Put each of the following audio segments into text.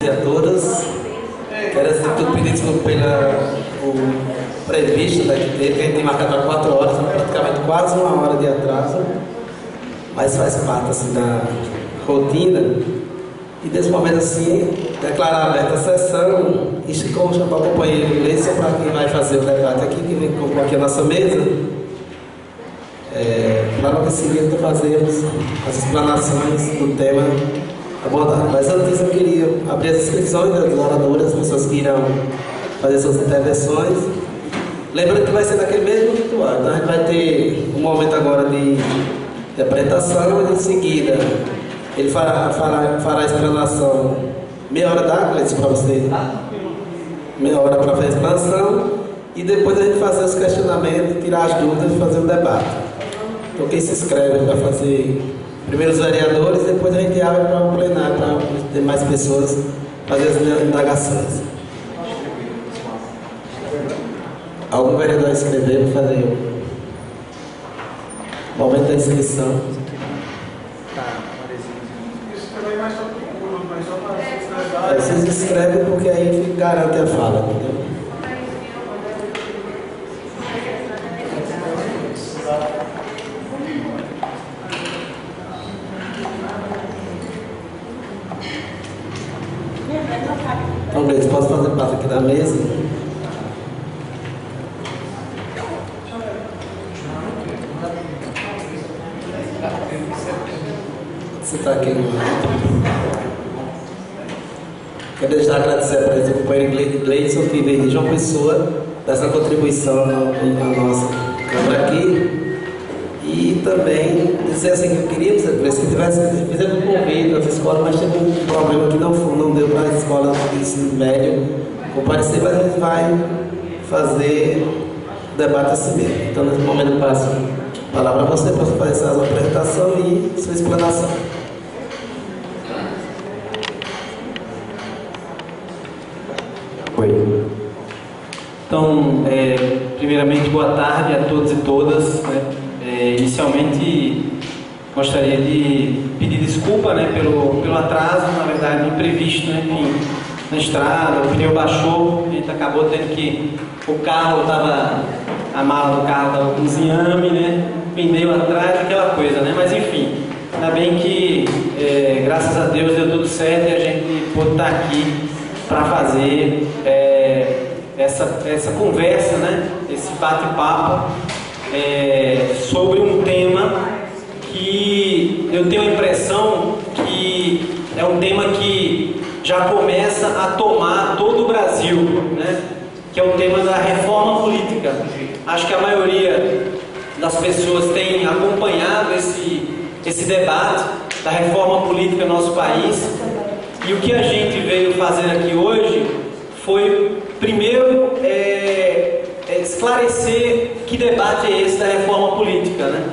A todas, quero tudo pedir desculpa pelo previsto daqui dele, que a gente tem marcado para 4 horas, praticamente quase 1 hora de atraso, mas faz parte assim da rotina. E nesse momento assim, declarar aberta a sessão e como chamar o companheiro Gleison para quem vai fazer o debate aqui, que vem compor aqui a nossa mesa, para logo em seguida fazermos as explanações do tema abordado. Mas antes eu queria abrir as inscrições das oradoras, as pessoas que irão fazer suas intervenções. Lembrando que vai ser naquele mesmo ritual. Então a gente vai ter um momento agora de apresentação e em seguida ele fará a explanação. Meia hora dá, Gleison, para você? Meia hora para fazer a explanação e depois a gente fazer os questionamentos, tirar as dúvidas e fazer o debate. Então quem se inscreve para fazer primeiro os vereadores, depois a gente abre para o plenário, para ter mais pessoas fazer as indagações. Algum vereador escrever para fazer o momento da inscrição? Vocês escrevem porque aí garante a fala, entendeu? Então, Gleison, posso fazer parte aqui da mesa? Você está aqui. Quero deixar agradecer a presença do companheiro Gleison, que veio de João Pessoa, dessa contribuição na nossa Câmara aqui. E também dizer assim que queríamos, se fizemos um convite às escolas, mas teve um problema que não deu para a escola de ensino médio comparecer, mas a gente vai fazer o debate assim mesmo. Então, nesse momento, eu passo a palavra para você, para fazer essa apresentação e sua explanação. Oi. Então, primeiramente, boa tarde a todos e todas, né? Inicialmente gostaria de pedir desculpa, né, pelo atraso, na verdade imprevisto, né, enfim, na estrada, o pneu baixou, a gente acabou tendo que, a mala do carro estava com zinhame, né, pneu atrás, aquela coisa, né, mas enfim, ainda bem que graças a Deus deu tudo certo e a gente pôde estar aqui para fazer essa conversa, né, esse bate-papo sobre um tema que eu tenho a impressão que é um tema que já começa a tomar todo o Brasil, né? Que é o tema da reforma política. Acho que a maioria das pessoas tem acompanhado esse debate da reforma política no nosso país, e o que a gente veio fazer aqui hoje foi, primeiro, esclarecer que debate é esse da reforma política, né?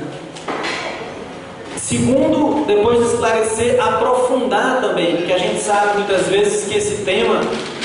Segundo, depois de esclarecer, aprofundar também, porque a gente sabe muitas vezes que esse tema,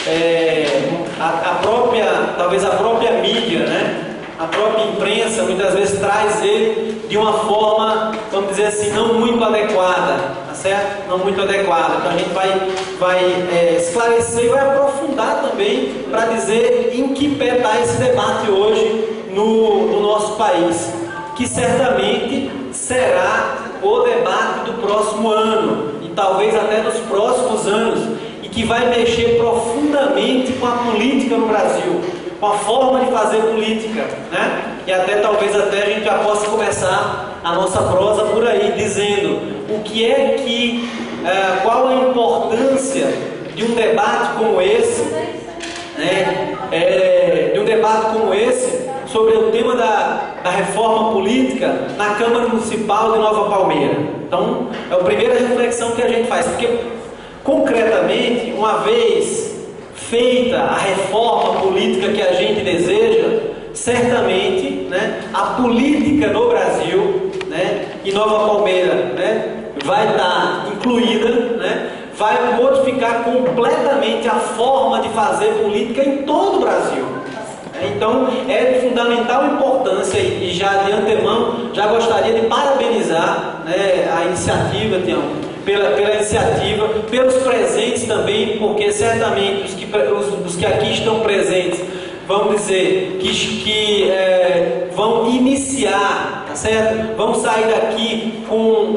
talvez a própria mídia, né? A própria imprensa muitas vezes traz ele de uma forma, vamos dizer assim, não muito adequada, tá certo? Não muito adequada. Então a gente vai esclarecer e vai aprofundar também para dizer em que pé está esse debate hoje no nosso país, que certamente será o debate do próximo ano e talvez até dos próximos anos, e que vai mexer profundamente com a política no Brasil, com a forma de fazer política, né? E até talvez a gente já possa começar a nossa prosa por aí, dizendo o que é que, qual a importância de um debate como esse, né? De um debate como esse sobre o tema da reforma política na Câmara Municipal de Nova Palmeira. Então, é a primeira reflexão que a gente faz, porque concretamente, uma vez feita a reforma política que a gente deseja, certamente, né, a política no Brasil, né, e Nova Palmeira, né, vai estar incluída, né, vai modificar completamente a forma de fazer política em todo o Brasil. Então, é de fundamental importância e já de antemão, já gostaria de parabenizar, né, a iniciativa, Tião, pela iniciativa, pelos presentes também, porque certamente os que aqui estão presentes vão dizer que vão iniciar, tá certo? Vão sair daqui com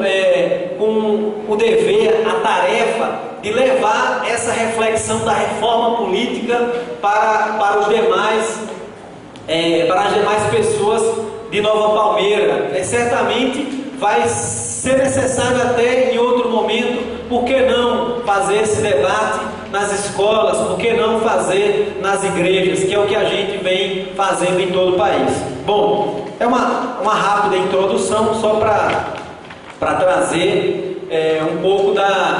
o dever, a tarefa de levar essa reflexão da reforma política para os demais, para as demais pessoas de Nova Palmeira. Certamente vai ser necessário até em outro momento, por que não fazer esse debate nas escolas, por que não fazer nas igrejas, que é o que a gente vem fazendo em todo o país. Bom, é uma rápida introdução só para trazer um pouco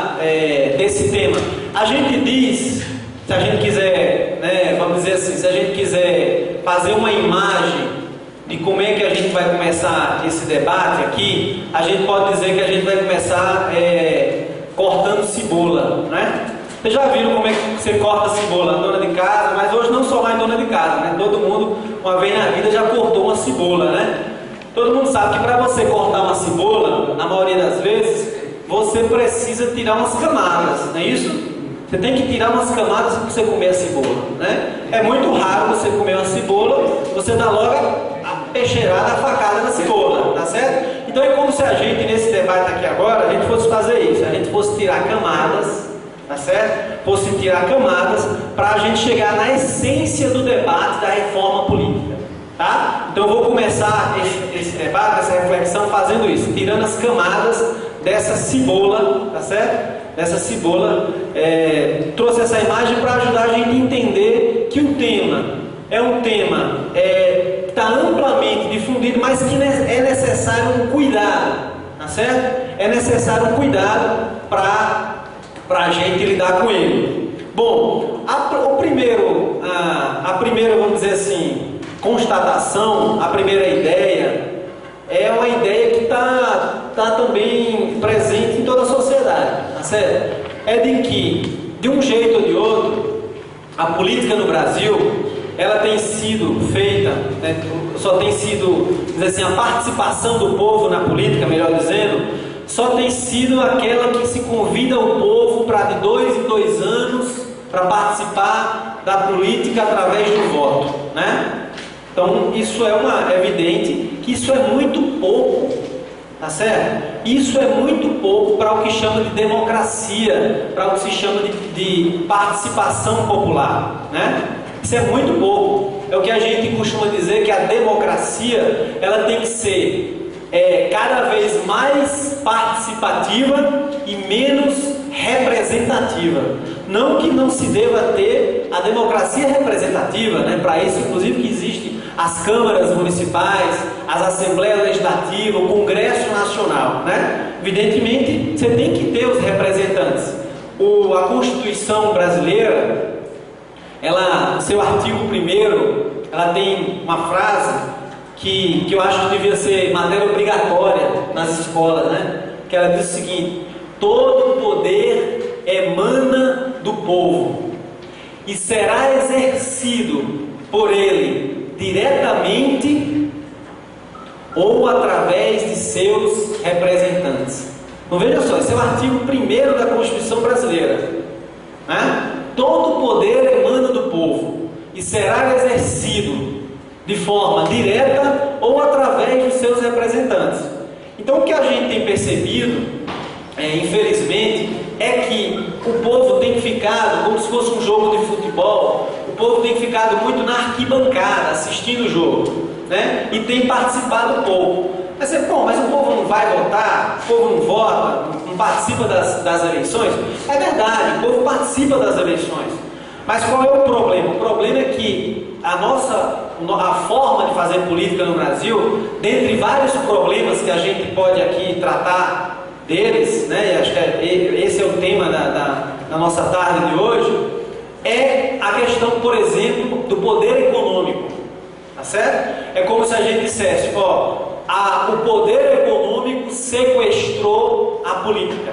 desse tema. A gente diz, se a gente quiser, vamos dizer assim, se a gente quiser fazer uma imagem de como é que a gente vai começar esse debate aqui, a gente pode dizer que a gente vai começar cortando cebola, né? Vocês já viram como é que você corta cebola, dona de casa, mas hoje não só mais dona de casa, né? Todo mundo, uma vez na vida, já cortou uma cebola, né? Todo mundo sabe que para você cortar uma cebola, na maioria das vezes, você precisa tirar umas camadas, não é isso? Você tem que tirar umas camadas para você comer a cebola, né? É muito raro você comer uma cebola, você dá logo a peixeirada, a facada na cebola, tá certo? Então é como se a gente, nesse debate aqui agora, a gente fosse fazer isso, a gente fosse tirar camadas, tá certo? Fosse tirar camadas para a gente chegar na essência do debate da reforma política, tá? Então eu vou começar esse debate, essa reflexão fazendo isso, tirando as camadas dessa cebola, tá certo? Dessa cebola, trouxe essa imagem para ajudar a gente a entender que o tema é um tema que está amplamente difundido, mas que é necessário um cuidado, tá certo? É necessário um cuidado para a gente lidar com ele. Bom, a primeira, vamos dizer assim, constatação, a primeira ideia, é uma ideia que está também presente em toda a sociedade, tá certo? É de que, de um jeito ou de outro, a política no Brasil, ela tem sido feita, só tem sido, dizer assim, a participação do povo na política, melhor dizendo, só tem sido aquela que se convida o povo para de 2 em 2 anos para participar da política através do voto, né? Então isso é evidente que isso é muito pouco, tá certo? Isso é muito pouco para o que chama de democracia, para o que se chama de participação popular, né? Isso é muito pouco. É o que a gente costuma dizer, que a democracia ela tem que ser cada vez mais participativa e menos representativa. Não que não se deva ter a democracia representativa, né? Para isso, inclusive, que existe as câmaras municipais, as assembleias legislativas, o Congresso Nacional, né? Evidentemente, você tem que ter os representantes. A Constituição brasileira, ela, seu artigo 1º, ela tem uma frase que eu acho que devia ser matéria obrigatória nas escolas, né? Que ela diz o seguinte: todo poder emana do povo e será exercido por ele diretamente ou através de seus representantes. Então veja só, esse é o artigo 1º da Constituição brasileira, né? Todo poder emana do povo e será exercido de forma direta ou através dos seus representantes. Então o que a gente tem percebido, infelizmente, é que o povo tem ficado como se fosse um jogo de futebol. O povo tem ficado muito na arquibancada assistindo o jogo, né? E tem participado pouco. Mas o povo não vai votar, o povo não vota, não participa das eleições? É verdade, o povo participa das eleições. Mas qual é o problema? O problema é que a forma de fazer política no Brasil, dentre vários problemas que a gente pode aqui tratar deles, né? E acho que esse é o tema da nossa tarde de hoje, é a questão, por exemplo, do poder econômico, tá certo? É como se a gente dissesse, o poder econômico sequestrou a política.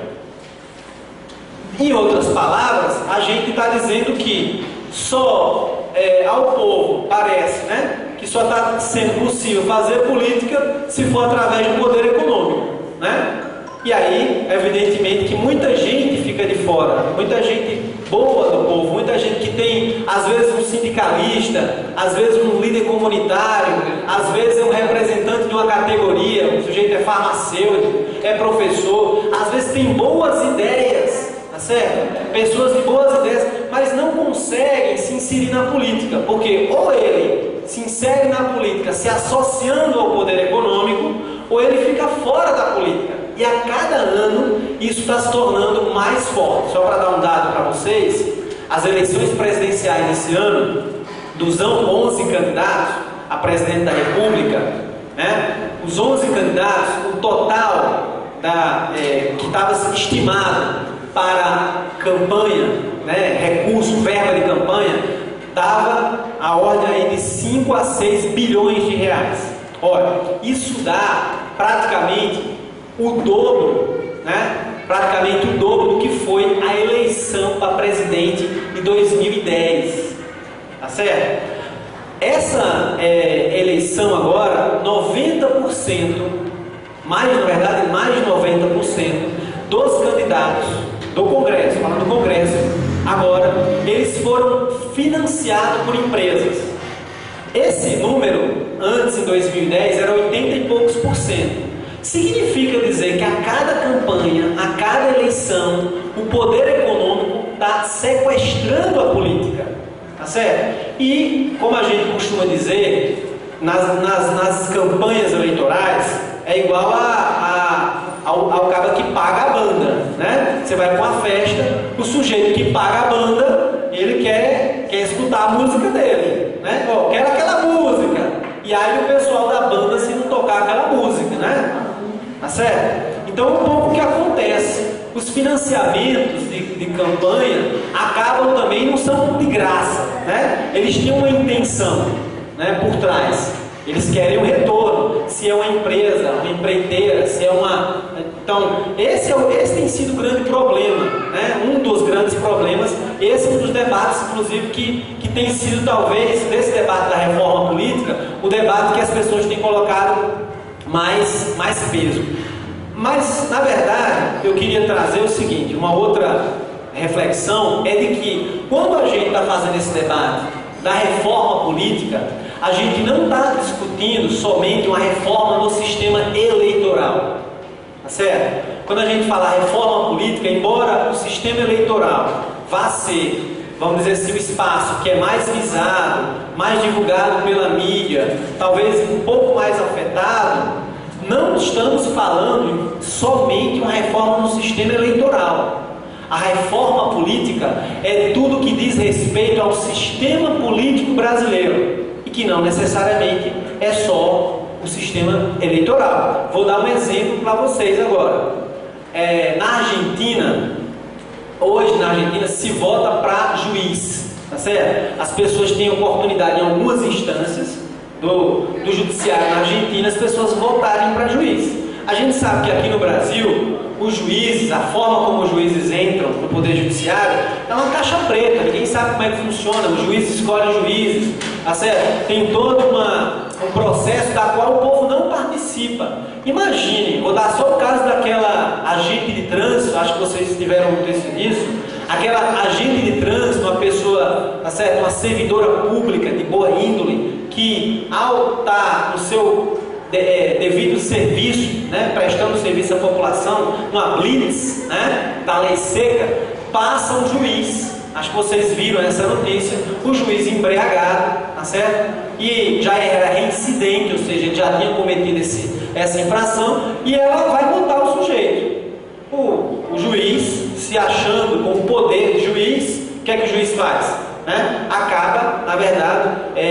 Em outras palavras, a gente está dizendo que só ao povo parece, né, que só está sendo possível fazer política se for através do poder econômico, né? E aí, evidentemente, que muita gente fica de fora, muita gente boa do povo, muita gente que tem, às vezes, um sindicalista, às vezes um líder comunitário, às vezes é um representante de uma categoria, o sujeito é farmacêutico, é professor, às vezes tem boas ideias, tá certo? Pessoas de boas ideias, mas não conseguem se inserir na política, porque ou ele se insere na política se associando ao poder econômico, ou ele fica fora da política. E a cada ano isso está se tornando mais forte. Só para dar um dado para vocês, as eleições presidenciais desse ano, dos 11 candidatos a presidente da República, né, os 11 candidatos, o total que estava estimado para campanha, né, recurso, verba de campanha, dava a ordem aí de 5 a 6 bilhões de reais. Olha, isso dá praticamente o dobro, né? Praticamente o dobro do que foi a eleição para presidente de 2010, tá certo? Essa eleição agora, 90%, mais de 90% dos candidatos do Congresso, falando do Congresso, agora, eles foram financiados por empresas. Esse número, antes em 2010, era 80 e poucos por cento. Significa dizer que a cada campanha, a cada eleição, o poder econômico está sequestrando a política, tá certo? E, como a gente costuma dizer, nas campanhas eleitorais, é igual ao cara que paga a banda, né? Você vai para uma festa, o sujeito que paga a banda, ele quer escutar a música dele, né? Oh, quero aquela música. E aí o pessoal da banda, se não tocar aquela música, né? Tá certo? Então, um pouco o que acontece, os financiamentos de campanha acabam também, não são de graça, né? Eles têm uma intenção, né, por trás. Eles querem um retorno, se é uma empresa, uma empreiteira, se é uma... Então, esse tem sido o grande problema, né? Um dos grandes problemas, esse é um dos debates, inclusive, que tem sido, talvez, desse debate da reforma política, o debate que as pessoas têm colocado mais peso. Mas, na verdade, eu queria trazer o seguinte, uma outra reflexão é de que, quando a gente está fazendo esse debate da reforma política, a gente não está discutindo somente uma reforma no sistema eleitoral, tá certo? Quando a gente fala reforma política, embora o sistema eleitoral vá ser, vamos dizer assim, o espaço que é mais visado, mais divulgado pela mídia, talvez um pouco mais afetado, não estamos falando somente uma reforma no sistema eleitoral. A reforma política é tudo que diz respeito ao sistema político brasileiro, e que não necessariamente é só o sistema eleitoral. Vou dar um exemplo para vocês agora. Na Argentina, hoje na Argentina se vota para juiz, tá certo? As pessoas têm oportunidade em algumas instâncias do judiciário na Argentina, as pessoas votarem para juiz. A gente sabe que aqui no Brasil, os juízes, a forma como os juízes entram no poder judiciário é uma caixa preta, ninguém sabe como é que funciona, os juízes escolhem juízes, tá certo? Tem todo um processo da qual o povo não participa. Imagine, vou dar só o caso daquela agente de trânsito, acho que vocês tiveram notícia disso, aquela agente de trânsito, uma pessoa, tá certo? Uma servidora pública de boa índole, que ao estar no seu devido serviço, né, prestando serviço à população, numa blitz, né, da lei seca, passa um juiz, acho que vocês viram essa notícia, o juiz embriagado, tá certo? E já era reincidente, ou seja, ele já tinha cometido essa infração, e ela vai multar o sujeito. O juiz, se achando com o poder de juiz, o que é que o juiz faz? Né? Acaba, na verdade,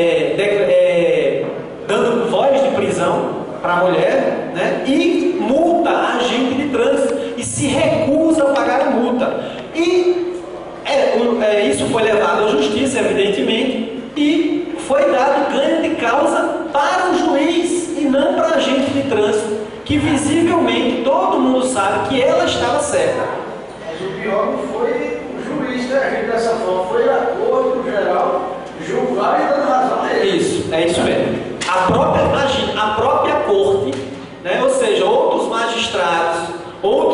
dando voz de prisão para a mulher, né? E multa a agente de trânsito e se recusa a pagar a multa. E isso foi levado à justiça, evidentemente, e foi dado ganho de causa para o juiz e não para a agente de trânsito, que visivelmente todo mundo sabe que ela estava certa. Mas o pior não foi o juiz ter agido dessa forma, foi a Corte, no geral, julgar e dar razão a ele. Isso, é isso mesmo. A própria corte, né, ou seja, outros magistrados, outros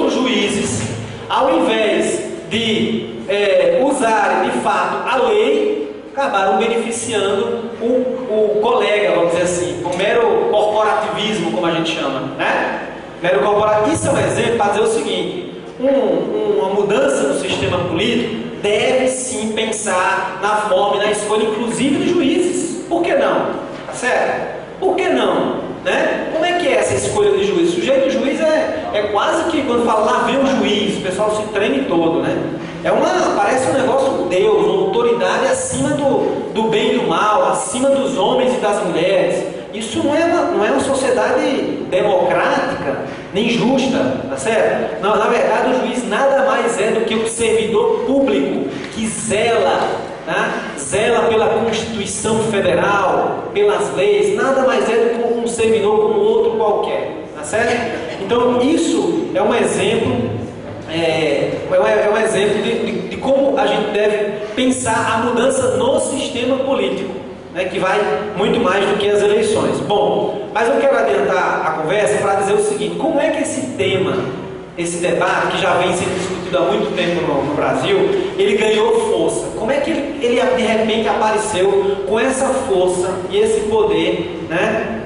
ao invés de usarem de fato a lei, acabaram beneficiando o colega, vamos dizer assim, o mero corporativismo, como a gente chama, né? Mero corporativismo. Isso é um exemplo para dizer o seguinte: uma mudança no sistema político deve sim pensar na forma e na escolha, inclusive de juízes. Por que não? Tá certo? Por que não? Né? Como é que é essa escolha de juiz? O sujeito de juiz é quase que, quando fala lá vem o juiz, o pessoal se treme todo, né? Parece um negócio de Deus, uma autoridade acima do bem e do mal, acima dos homens e das mulheres. Isso não é uma sociedade democrática, nem justa, tá certo? Não, na verdade, o juiz nada mais é do que um servidor público que zela, né? Zela pela Constituição Federal, pelas leis, nada mais é do que um servidor como outro qualquer, tá certo? Então, isso é um exemplo, um exemplo de como a gente deve pensar a mudança no sistema político, né, que vai muito mais do que as eleições. Bom, mas eu quero adiantar a conversa para dizer o seguinte: como é que esse tema, esse debate que já vem sendo discutido há muito tempo no Brasil, ele ganhou força? Como é que ele de repente apareceu com essa força e esse poder, né,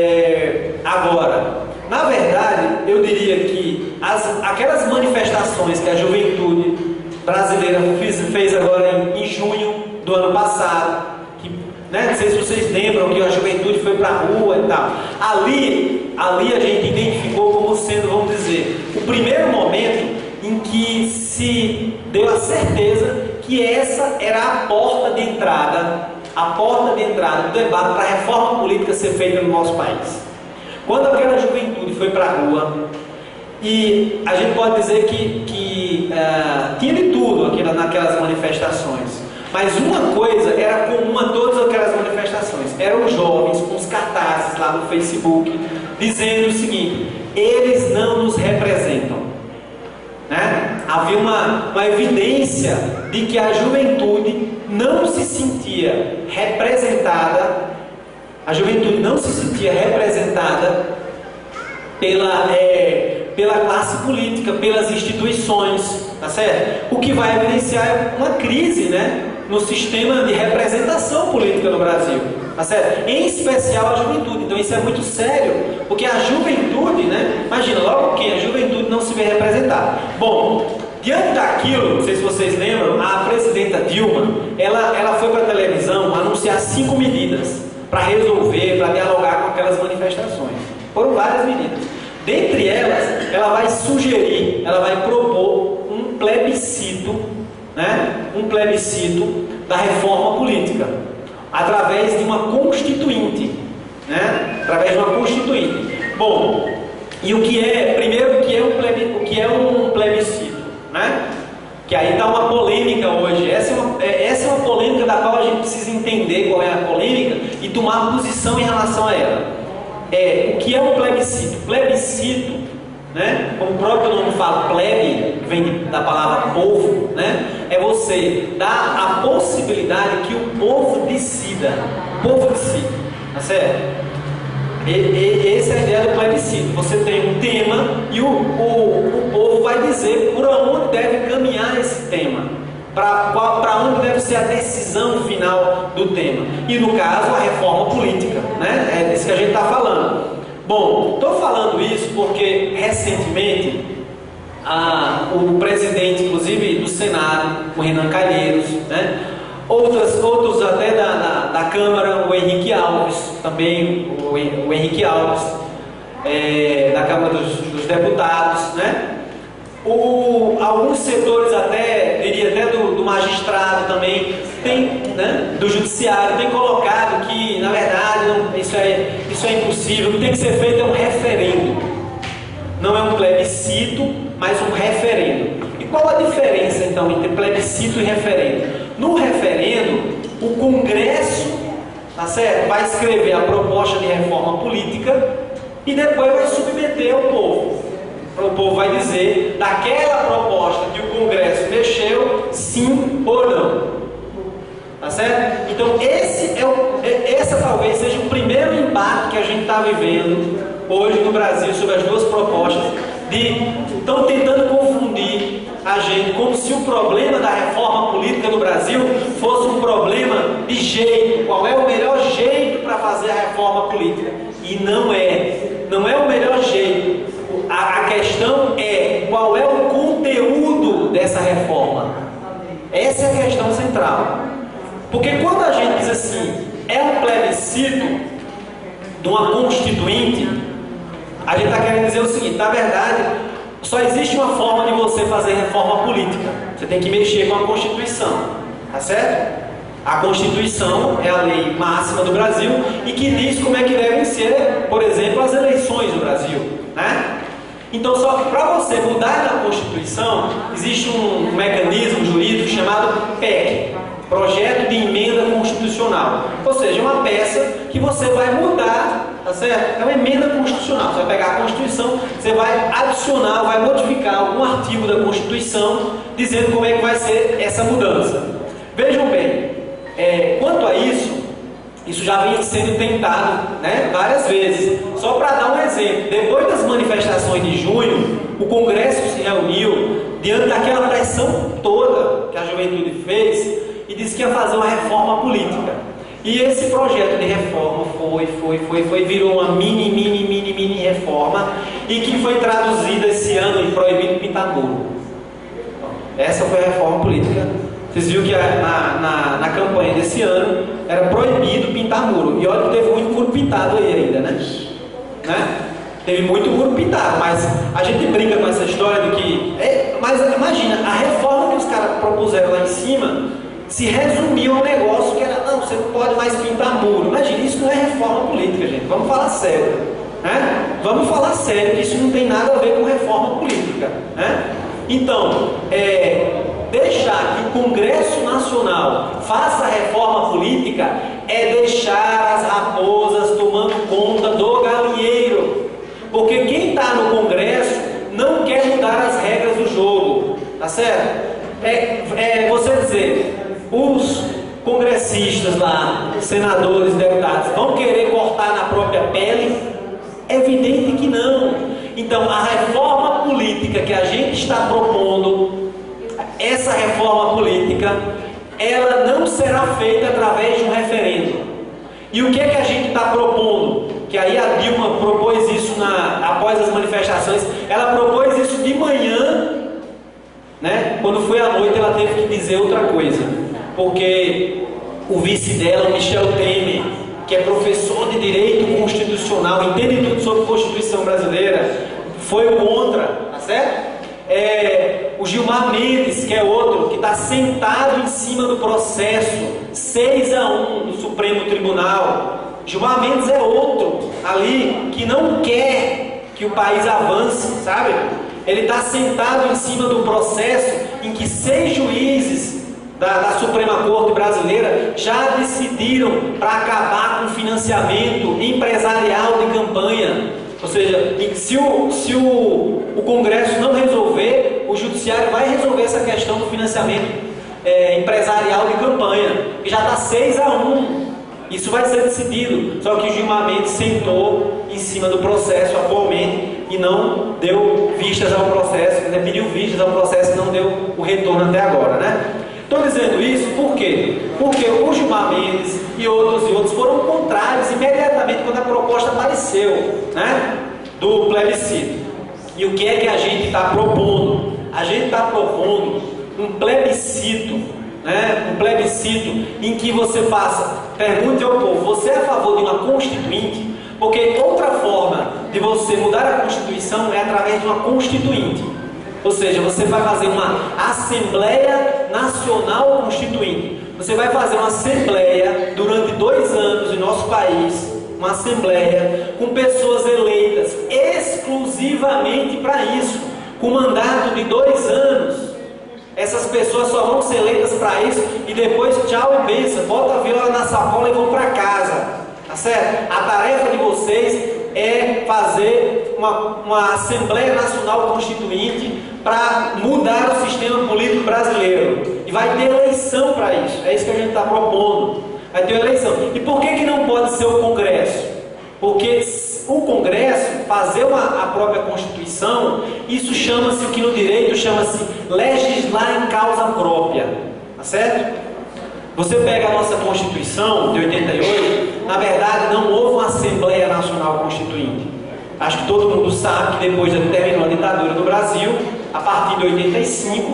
agora? Na verdade, eu diria que aquelas manifestações que a juventude brasileira fez agora em junho do ano passado, né? Não sei se vocês lembram que a juventude foi para a rua e tal. Ali a gente identificou como sendo, vamos dizer, o primeiro momento em que se deu a certeza que essa era a porta de entrada do debate para a reforma política ser feita no nosso país. Quando aquela juventude foi para a rua, e a gente pode dizer que tinha de tudo naquelas manifestações, mas uma coisa era comum a todas aquelas manifestações: eram os jovens com os cartazes lá no Facebook dizendo o seguinte: eles não nos representam, né? Havia uma evidência de que a juventude não se sentia representada, pela classe política, pelas instituições, tá certo? O que vai evidenciar uma crise, né, no sistema de representação política no Brasil, tá certo? Em especial a juventude. Então isso é muito sério, porque a juventude, né, imagina, logo que a juventude não se vê representada. Bom, diante daquilo, não sei se vocês lembram, a presidenta Dilma, ela foi para a televisão anunciar 5 medidas para resolver, para dialogar com aquelas manifestações. Foram várias medidas. Dentre elas, ela vai propor um plebiscito, né? Um plebiscito da reforma política, através de uma constituinte, né? Através de uma constituinte. Bom, e o que é um plebiscito, né? Que aí está uma polêmica hoje. Essa é uma polêmica da qual a gente precisa entender qual é a polêmica e tomar posição em relação a ela. O que é um plebiscito? Plebiscito, né? Como o próprio nome fala, plebe, que vem da palavra povo, né? É você dar a possibilidade que o povo decida. O povo decide, tá certo? Essa é a ideia do plebiscito. Você tem um tema e o povo vai dizer por onde deve caminhar esse tema, para onde deve ser a decisão final do tema. E no caso, a reforma política, né? É disso que a gente está falando. Bom, estou falando isso porque recentemente o presidente, inclusive do Senado, o Renan Calheiros, né? Outros até da Câmara, o Henrique Alves, também o Henrique Alves, da Câmara dos Deputados, né? Alguns setores diria até do magistrado também, né, do judiciário, tem colocado que, na verdade, isso é impossível, o que tem que ser feito é um referendo. Não é um plebiscito, mas um referendo. E qual a diferença, então, entre plebiscito e referendo? No referendo, o Congresso, tá certo, vai escrever a proposta de reforma política e depois vai submeter ao povo. O povo vai dizer daquela proposta que o Congresso mexeu, sim ou não. Tá certo? Então essa talvez seja o primeiro embate que a gente está vivendo hoje no Brasil sobre as duas propostas. Estão tentando confundir a gente como se o problema da reforma política no Brasil fosse um problema de jeito, qual é o melhor jeito para fazer a reforma política. E não é o melhor jeito. A questão é qual é o conteúdo dessa reforma. Essa é a questão central. Porque quando a gente diz assim, é um plebiscito de uma constituinte, a gente está querendo dizer o seguinte: na verdade, só existe uma forma de você fazer reforma política. Você tem que mexer com a Constituição, tá certo? A Constituição é a lei máxima do Brasil e que diz como é que devem ser, por exemplo, as eleições do Brasil, né? Então, só que para você mudar na Constituição, existe um mecanismo jurídico chamado PEC, Projeto de Emenda Constitucional. Ou seja, uma peça que você vai mudar, tá certo? É uma emenda constitucional. Você vai pegar a Constituição, você vai adicionar, vai modificar algum artigo da Constituição, dizendo como é que vai ser essa mudança. Vejam bem, quanto a isso já vem sendo tentado, né, várias vezes. Só para dar um exemplo, depois das manifestações de junho, o Congresso se reuniu diante daquela pressão toda que a juventude fez e disse que ia fazer uma reforma política. E esse projeto de reforma virou uma mini reforma e que foi traduzida esse ano em proibido pintar muro. Essa foi a reforma política. Vocês viram que na campanha desse ano era proibido pintar muro. E olha que teve muito muro pintado aí ainda, né? Teve muito muro pintado, mas a gente brinca com essa história de que... mas imagina, a reforma que os caras propuseram lá em cima se resumia um negócio que era: não, você não pode mais pintar muro. Imagina, isso não é reforma política, gente. Vamos falar sério, né? Vamos falar sério, que isso não tem nada a ver com reforma política, né? Então, deixar que o Congresso Nacional faça a reforma política é deixar as raposas tomando conta do galinheiro. Porque quem está no Congresso não quer mudar as regras do jogo, tá certo? Você dizer, os congressistas lá, senadores, deputados, vão querer cortar na própria pele? É evidente que não. Então, a reforma política que a gente está propondo, essa reforma política, ela não será feita através de um referendo. E o que é que a gente está propondo? Que aí a Dilma propôs isso após as manifestações. Ela propôs isso de manhã, né? Quando foi à noite ela teve que dizer outra coisa, porque o vice dela, o Michel Temer, que é professor de Direito Constitucional, entende tudo sobre a Constituição brasileira, foi contra, tá certo? O Gilmar Mendes, que é outro, que está sentado em cima do processo 6-1 do Supremo Tribunal. Gilmar Mendes é outro ali que não quer que o país avance, sabe? Ele está sentado em cima do processo em que 6 juízes da Suprema Corte Brasileira já decidiram para acabar com o financiamento empresarial de campanha. Ou seja, se o Congresso não resolver, o Judiciário vai resolver essa questão do financiamento empresarial de campanha, que já está 6-1. Isso vai ser decidido. Só que o Gilmar Mendes sentou em cima do processo atualmente e não deu vistas ao processo, né? Pediu vistas ao processo e não deu o retorno até agora, né? Estou dizendo isso por quê? Porque o Gilmar Mendes e outros foram contrários imediatamente quando a proposta apareceu, né, do plebiscito. E o que é que a gente está propondo? A gente está propondo um plebiscito, né, um plebiscito em que você faça, pergunte ao povo: você é a favor de uma constituinte? Porque outra forma de você mudar a Constituição é através de uma constituinte. Ou seja, você vai fazer uma Assembleia Nacional Constituinte. Você vai fazer uma Assembleia durante 2 anos em nosso país, uma Assembleia com pessoas eleitas exclusivamente para isso, com mandato de 2 anos. Essas pessoas só vão ser eleitas para isso e depois tchau e benção, bota a viola na sacola e vão para casa, tá certo? A tarefa de vocês é fazer uma Assembleia Nacional Constituinte para mudar o sistema político brasileiro. E vai ter eleição para isso. É isso que a gente está propondo. Vai ter eleição. E por que não pode ser o Congresso? Porque o Congresso fazer a própria Constituição, isso chama-se, o que no direito chama-se legislar em causa própria, tá certo? Você pega a nossa Constituição de 88, na verdade não houve uma Assembleia Nacional Constituinte. Acho que todo mundo sabe que depois de terminou a ditadura no Brasil, a partir de 85,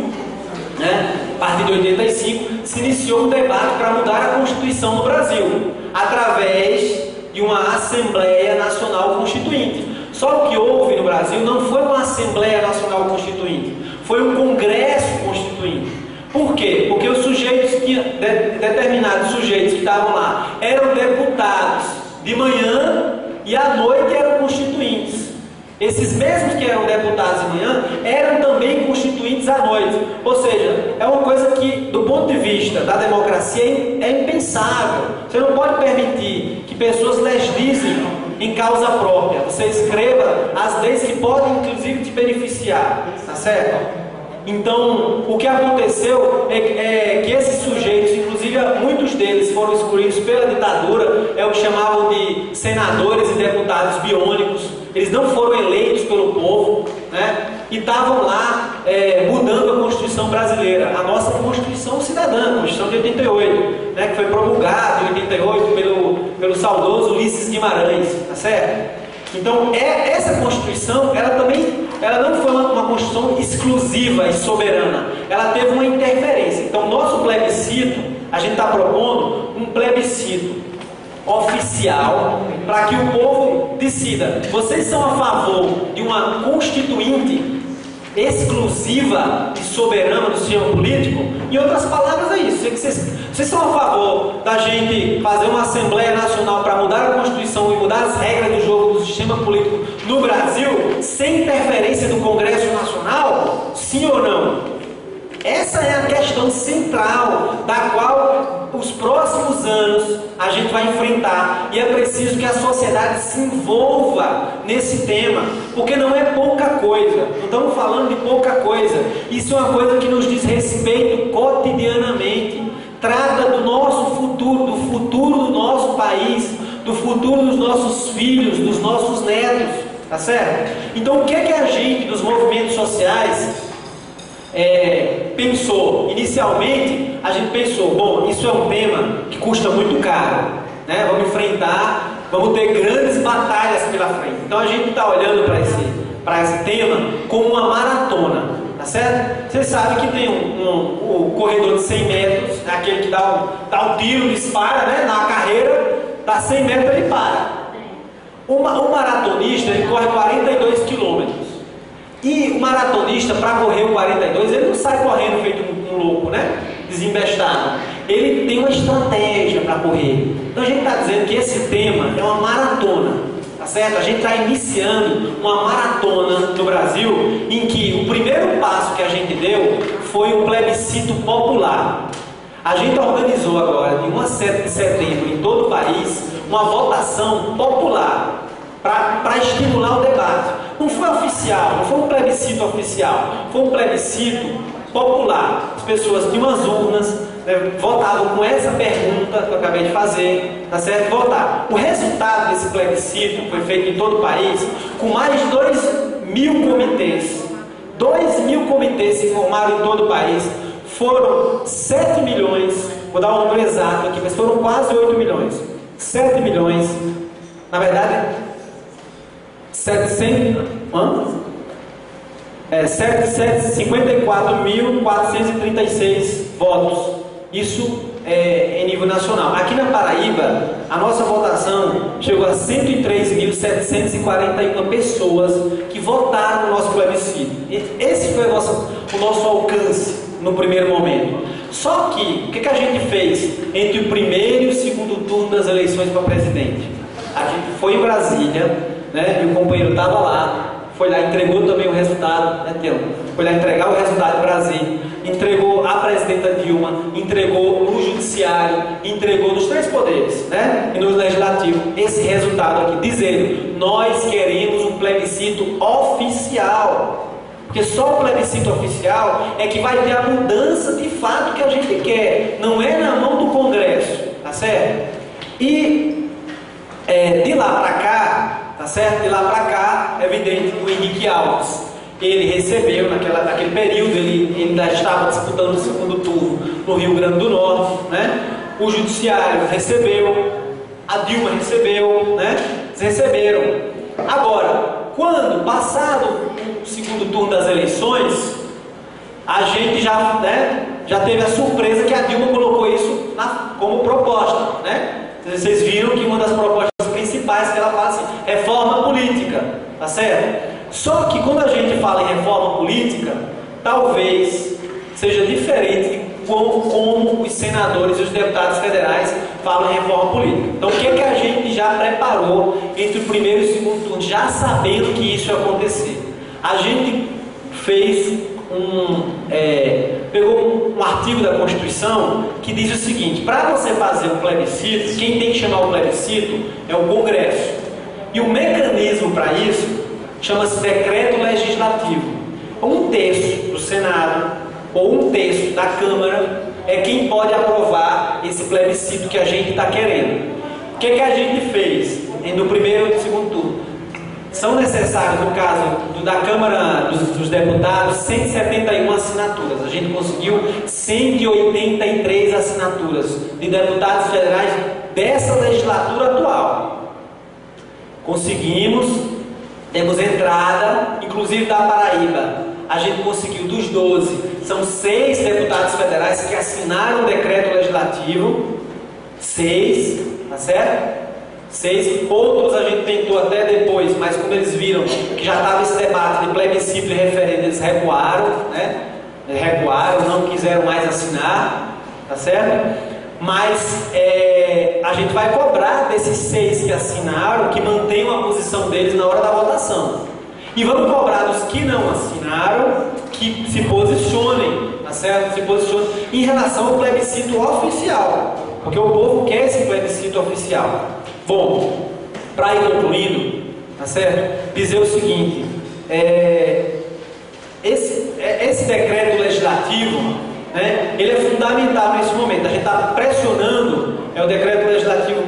a partir de 85, se iniciou um debate para mudar a Constituição no Brasil, através de uma Assembleia Nacional Constituinte. Só o que houve no Brasil não foi uma Assembleia Nacional Constituinte, foi um Congresso Constituinte. Por quê? Porque os sujeitos, determinados sujeitos que estavam lá, eram deputados de manhã e à noite eram constituintes. Esses mesmos que eram deputados de manhã eram também constituintes à noite. Ou seja, é uma coisa que, do ponto de vista da democracia, é impensável. Você não pode permitir que pessoas legislem em causa própria. Você escreva as leis que podem, inclusive, te beneficiar. Tá certo? Então, o que aconteceu é que esses sujeitos, inclusive muitos deles foram escolhidos pela ditadura, é o que chamavam de senadores e deputados biônicos. Eles não foram eleitos pelo povo, né? E estavam lá mudando a Constituição brasileira, a nossa Constituição cidadã, a Constituição de 88, né? Que foi promulgada em 88 pelo saudoso Ulisses Guimarães, tá certo? Então, essa Constituição, ela não foi uma Constituição exclusiva e soberana. Ela teve uma interferência. Então, nosso plebiscito, a gente está propondo um plebiscito oficial para que o povo decida. Vocês são a favor de uma Constituinte exclusiva e soberana do sistema político? Em outras palavras, é isso. Vocês são a favor da gente fazer uma Assembleia Nacional para mudar a Constituição e mudar as regras do jogo do sistema político no Brasil, sem interferência do Congresso Nacional? Sim ou não? Essa é a questão central da qual os próximos anos a gente vai enfrentar, e é preciso que a sociedade se envolva nesse tema, porque não é pouca coisa, não estamos falando de pouca coisa, isso é uma coisa que nos diz respeito cotidianamente, trata do nosso futuro, do futuro do nosso país, do futuro dos nossos filhos, dos nossos netos, tá certo? Então o que é que a gente dos movimentos sociais pensou? Inicialmente a gente pensou, bom, isso é um tema que custa muito caro, né? Vamos enfrentar, vamos ter grandes batalhas pela frente. Então a gente está olhando para esse tema como uma maratona, tá certo? Vocês sabem que tem o corredor de 100 metros, aquele que dá um tiro, dispara, né? Na carreira, dá 100 metros ele para. O maratonista, ele corre 42 quilômetros. E o maratonista, para correr o 42, ele não sai correndo feito um louco, né? Desembestado. Ele tem uma estratégia para correr. Então a gente está dizendo que esse tema é uma maratona, tá certo? A gente está iniciando uma maratona no Brasil, em que o primeiro passo que a gente deu foi um plebiscito popular. A gente organizou agora, de 1 a 7 de setembro, em todo o país, uma votação popular para estimular o debate. Não foi oficial, não foi um plebiscito oficial, foi um plebiscito popular. As pessoas tinham umas urnas, votavam com essa pergunta que eu acabei de fazer, tá certo? Votar. O resultado desse plebiscito foi feito em todo o país, com mais de 2.000 comitês. 2.000 comitês se formaram em todo o país. Foram 7 milhões, vou dar um número exato aqui, mas foram quase 8 milhões. 7 milhões, na verdade, 54.436 votos. Isso em nível nacional. Aqui na Paraíba, a nossa votação chegou a 103.741 pessoas que votaram no nosso plebiscito. Esse foi o nosso alcance no primeiro momento. Só que, o que a gente fez entre o primeiro e o segundo turno das eleições para presidente? A gente foi em Brasília, né, e o companheiro estava lá, foi lá, entregou também o resultado, né, foi lá entregar o resultado em Brasília, entregou à presidenta Dilma, entregou no judiciário, entregou nos 3 poderes, né, e no legislativo, esse resultado aqui, dizendo: nós queremos um plebiscito oficial, porque só o plebiscito oficial é que vai ter a mudança de fato que a gente quer, não é na mão do Congresso, tá certo? E de lá para cá, tá certo? De lá para cá, é evidente que o Henrique Alves, ele recebeu, naquele período, ele ainda estava disputando o segundo turno no Rio Grande do Norte, né? O Judiciário recebeu, a Dilma recebeu, né? Eles receberam. Agora, quando passado o segundo turno das eleições, a gente já, né, já teve a surpresa que a Dilma colocou isso como proposta, né? Vocês viram que uma das propostas principais que ela fala assim, reforma política, tá certo? Só que quando a gente fala em reforma política, talvez seja diferente de como os senadores e os deputados federais falam em reforma política. Então o que é que a gente já preparou entre o primeiro e o segundo turno, já sabendo que isso ia acontecer? A gente fez pegou um artigo da Constituição que diz o seguinte: para você fazer um plebiscito, quem tem que chamar o plebiscito é o Congresso. E o mecanismo para isso chama-se decreto legislativo. Um terço do Senado ou um terço da Câmara é quem pode aprovar esse plebiscito que a gente está querendo. O que a gente fez no primeiro e no segundo turno? São necessários, no caso da Câmara dos Deputados, 171 assinaturas. A gente conseguiu 183 assinaturas de deputados federais dessa legislatura atual. Conseguimos, temos entrada, inclusive da Paraíba. A gente conseguiu dos 12, são 6 deputados federais que assinaram o decreto legislativo. 6, tá certo? 6, outros a gente tentou até depois, mas como eles viram que já estava esse debate de plebiscito e referendo, eles recuaram, né? Recuaram, não quiseram mais assinar, tá certo? Mas a gente vai cobrar desses 6 que assinaram, que mantenham a posição deles na hora da votação. E vamos cobrar dos que não assinaram, que se posicionem, tá certo? Se posicionem em relação ao plebiscito oficial, porque o povo quer esse plebiscito oficial. Bom, para ir concluindo, tá certo? Dizer o seguinte, esse decreto legislativo, né, ele é fundamental nesse momento. A gente está pressionando, é o decreto legislativo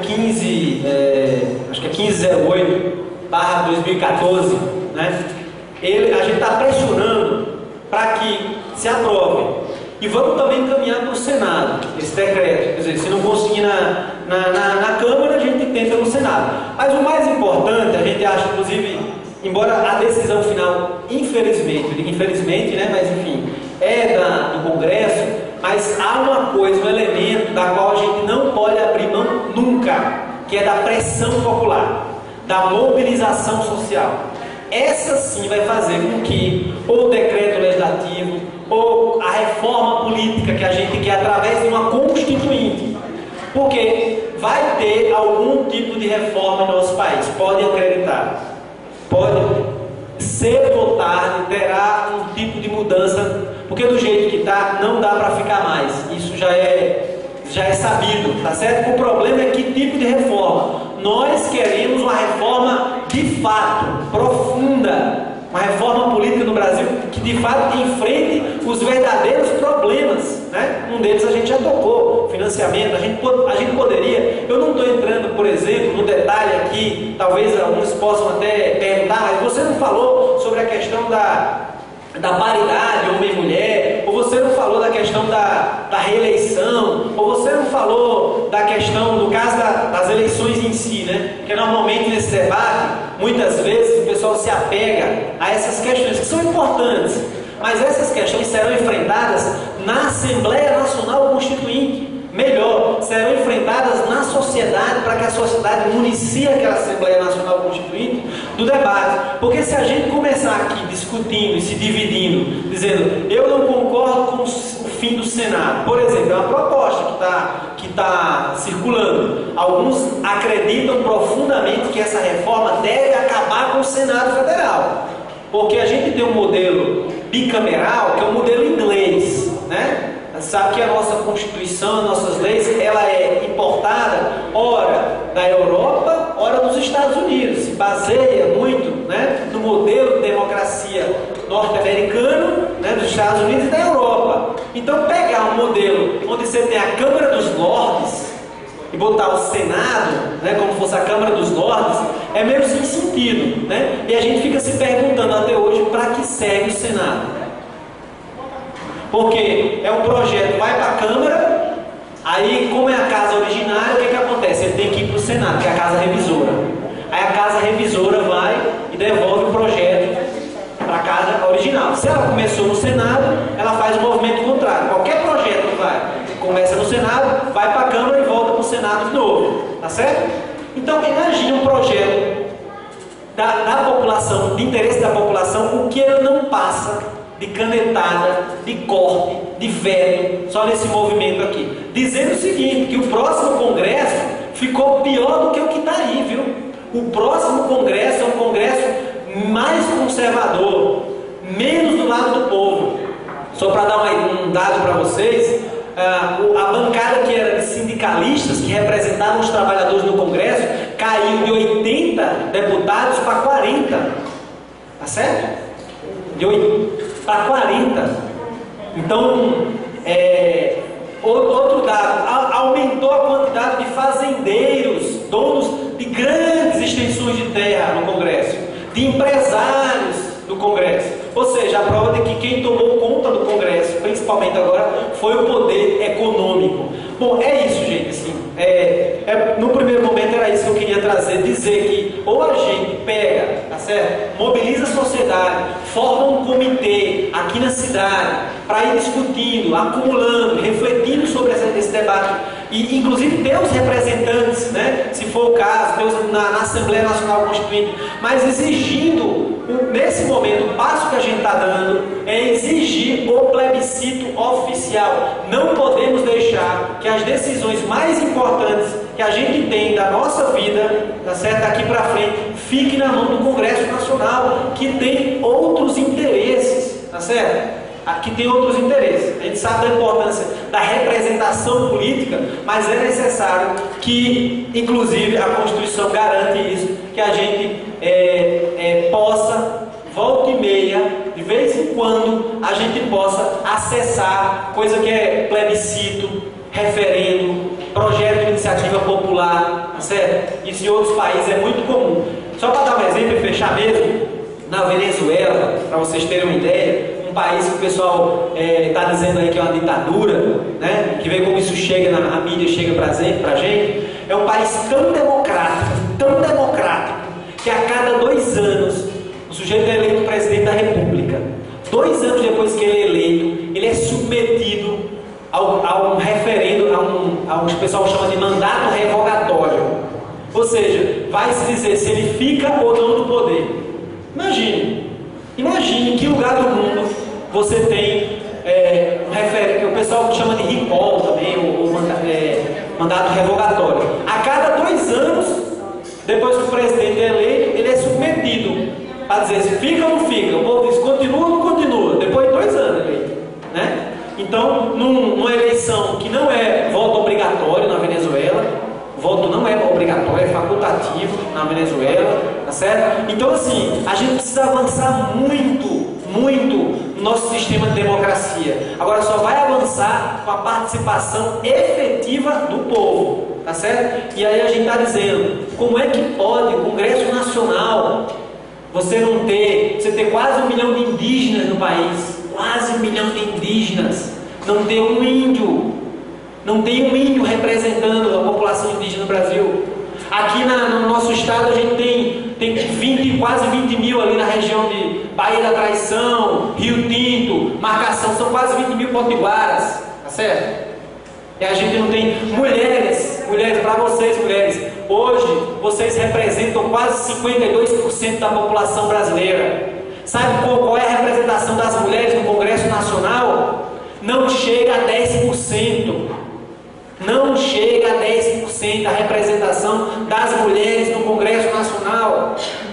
1508/2014, né? A gente está pressionando para que se aprove. E vamos também encaminhar para o Senado esse decreto. Quer dizer, se não conseguir na Câmara, a gente tenta no Senado. Mas o mais importante, a gente acha, inclusive, embora a decisão final, infelizmente, eu digo infelizmente, né, mas enfim, do Congresso, mas há uma coisa, um elemento da qual a gente não pode abrir mão nunca, que é da pressão popular, da mobilização social. Essa sim vai fazer com que o decreto legislativo ou a reforma política que a gente quer através de uma constituinte, porque vai ter algum tipo de reforma no nosso país, pode acreditar, pode, cedo ou tarde terá um tipo de mudança, porque do jeito que está não dá para ficar mais, isso já é sabido, tá certo? O problema é que tipo de reforma. Nós queremos uma reforma de fato, profunda, uma reforma política no Brasil que de fato enfrente os verdadeiros problemas, né? Um deles a gente já tocou, financiamento. A gente poderia, eu não estou entrando, por exemplo, no detalhe aqui, talvez alguns possam até perguntar, mas você não falou sobre a questão da paridade homem e mulher, ou você não falou da questão da reeleição, ou você não falou da questão, no caso das eleições em si, né? Porque normalmente nesse debate, muitas vezes o pessoal se apega a essas questões que são importantes, mas essas questões serão enfrentadas na Assembleia Nacional Constituinte. Melhor, serão enfrentadas na sociedade, para que a sociedade municie aquela Assembleia Nacional Constituinte do debate. Porque se a gente começar aqui discutindo e se dividindo, dizendo, eu não concordo com o fim do Senado, por exemplo, é uma proposta que está circulando. Alguns acreditam profundamente que essa reforma deve acabar com o Senado Federal, porque a gente tem um modelo bicameral, que é um modelo inglês, né? Sabe que a nossa Constituição, as nossas leis, ela é importada, ora da Europa, ora dos Estados Unidos. Se baseia muito, né, no modelo de democracia norte-americano, né, dos Estados Unidos e da Europa. Então, pegar um modelo onde você tem a Câmara dos Lordes, e botar o Senado, né, como fosse a Câmara dos Lordes, é meio sem sentido, né? E a gente fica se perguntando até hoje para que serve o Senado. Porque é um projeto, vai para a Câmara, aí como é a casa originária, o que acontece? Ele tem que ir para o Senado, que é a casa revisora. Aí a casa revisora vai e devolve o projeto para a casa original. Se ela começou no Senado, ela faz o movimento contrário. Qualquer projeto que começa no Senado, vai para a Câmara e volta para o Senado de novo. Tá certo? Então, imagine um projeto da população, de interesse da população, o que ele não passa de canetada, de corte, de veto, só nesse movimento aqui. Dizendo o seguinte, que o próximo Congresso ficou pior do que o que está aí, viu? O próximo Congresso é um Congresso mais conservador, menos do lado do povo. Só para dar um dado para vocês, a bancada que era de sindicalistas, que representavam os trabalhadores no Congresso, caiu de 80 deputados para 40. Tá certo? De 8 para 40. Então, outro dado, aumentou a quantidade de fazendeiros, donos de grandes extensões de terra no Congresso, de empresários do Congresso. Ou seja, a prova de que quem tomou conta do Congresso, principalmente agora, foi o poder econômico. Bom, é isso, gente. Assim, no primeiro momento era isso que eu queria trazer, dizer que ou a gente pega, tá certo? Mobiliza a sociedade, forma um comitê aqui na cidade para ir discutindo, acumulando, refletindo sobre esse debate e inclusive ter os representantes, né? Se for o caso, ter na Assembleia Nacional Constituinte, mas exigindo, nesse momento, o passo que a gente está dando é exigir o plebiscito oficial. Não podemos deixar que as decisões mais importantes que a gente tem da nossa vida, tá certo? Daqui para frente, fique na mão do Congresso Nacional, que tem outros interesses, tá certo? Aqui tem outros interesses. A gente sabe da importância da representação política, mas é necessário que, inclusive, a Constituição garante isso, que a gente possa, volta e meia, de vez em quando, a gente possa acessar coisa que é plebiscito, referendo, projeto de iniciativa popular, tá certo? Isso em outros países é muito comum. Só para dar um exemplo e fechar mesmo, na Venezuela, para vocês terem uma ideia, um país que o pessoal está dizendo aí que é uma ditadura, né? Que vê como isso chega, a mídia chega pra gente, é um país tão democrático, que a cada 2 anos o sujeito é eleito presidente da República. 2 anos depois que ele é eleito, ele é submetido a um referendo, a um que o pessoal chama de mandato revogatório. Ou seja, vai se dizer se ele fica ou não no poder. Imagine em que lugar do mundo você tem um referendo, que o pessoal chama de recall também, ou mandato revogatório. A cada 2 anos, depois que o presidente é eleito, ele é submetido a dizer se fica ou não fica. O povo diz continua ou não continua, depois de 2 anos eleito, né? Então, numa eleição que não é voto obrigatório na Venezuela, voto não é obrigatório, é facultativo na Venezuela, tá certo? Então, assim, a gente precisa avançar muito no nosso sistema de democracia. Agora, só vai avançar com a participação efetiva do povo, tá certo? E aí a gente está dizendo, como é que pode o Congresso Nacional você ter quase 1 milhão de indígenas no país, quase 1 milhão de indígenas, não ter um índio, não tem um índio representando a população indígena no Brasil. Aqui no nosso estado a gente tem quase 20 mil ali na região de Baía da Traição, Rio Tinto, Marcação, são quase 20 mil potiguaras, tá certo? E a gente não tem mulheres, para vocês mulheres, hoje vocês representam quase 52% da população brasileira. Sabe qual é a representação das mulheres no Congresso Nacional? Não chega a 10%. Não chega a 10% a representação das mulheres no Congresso Nacional.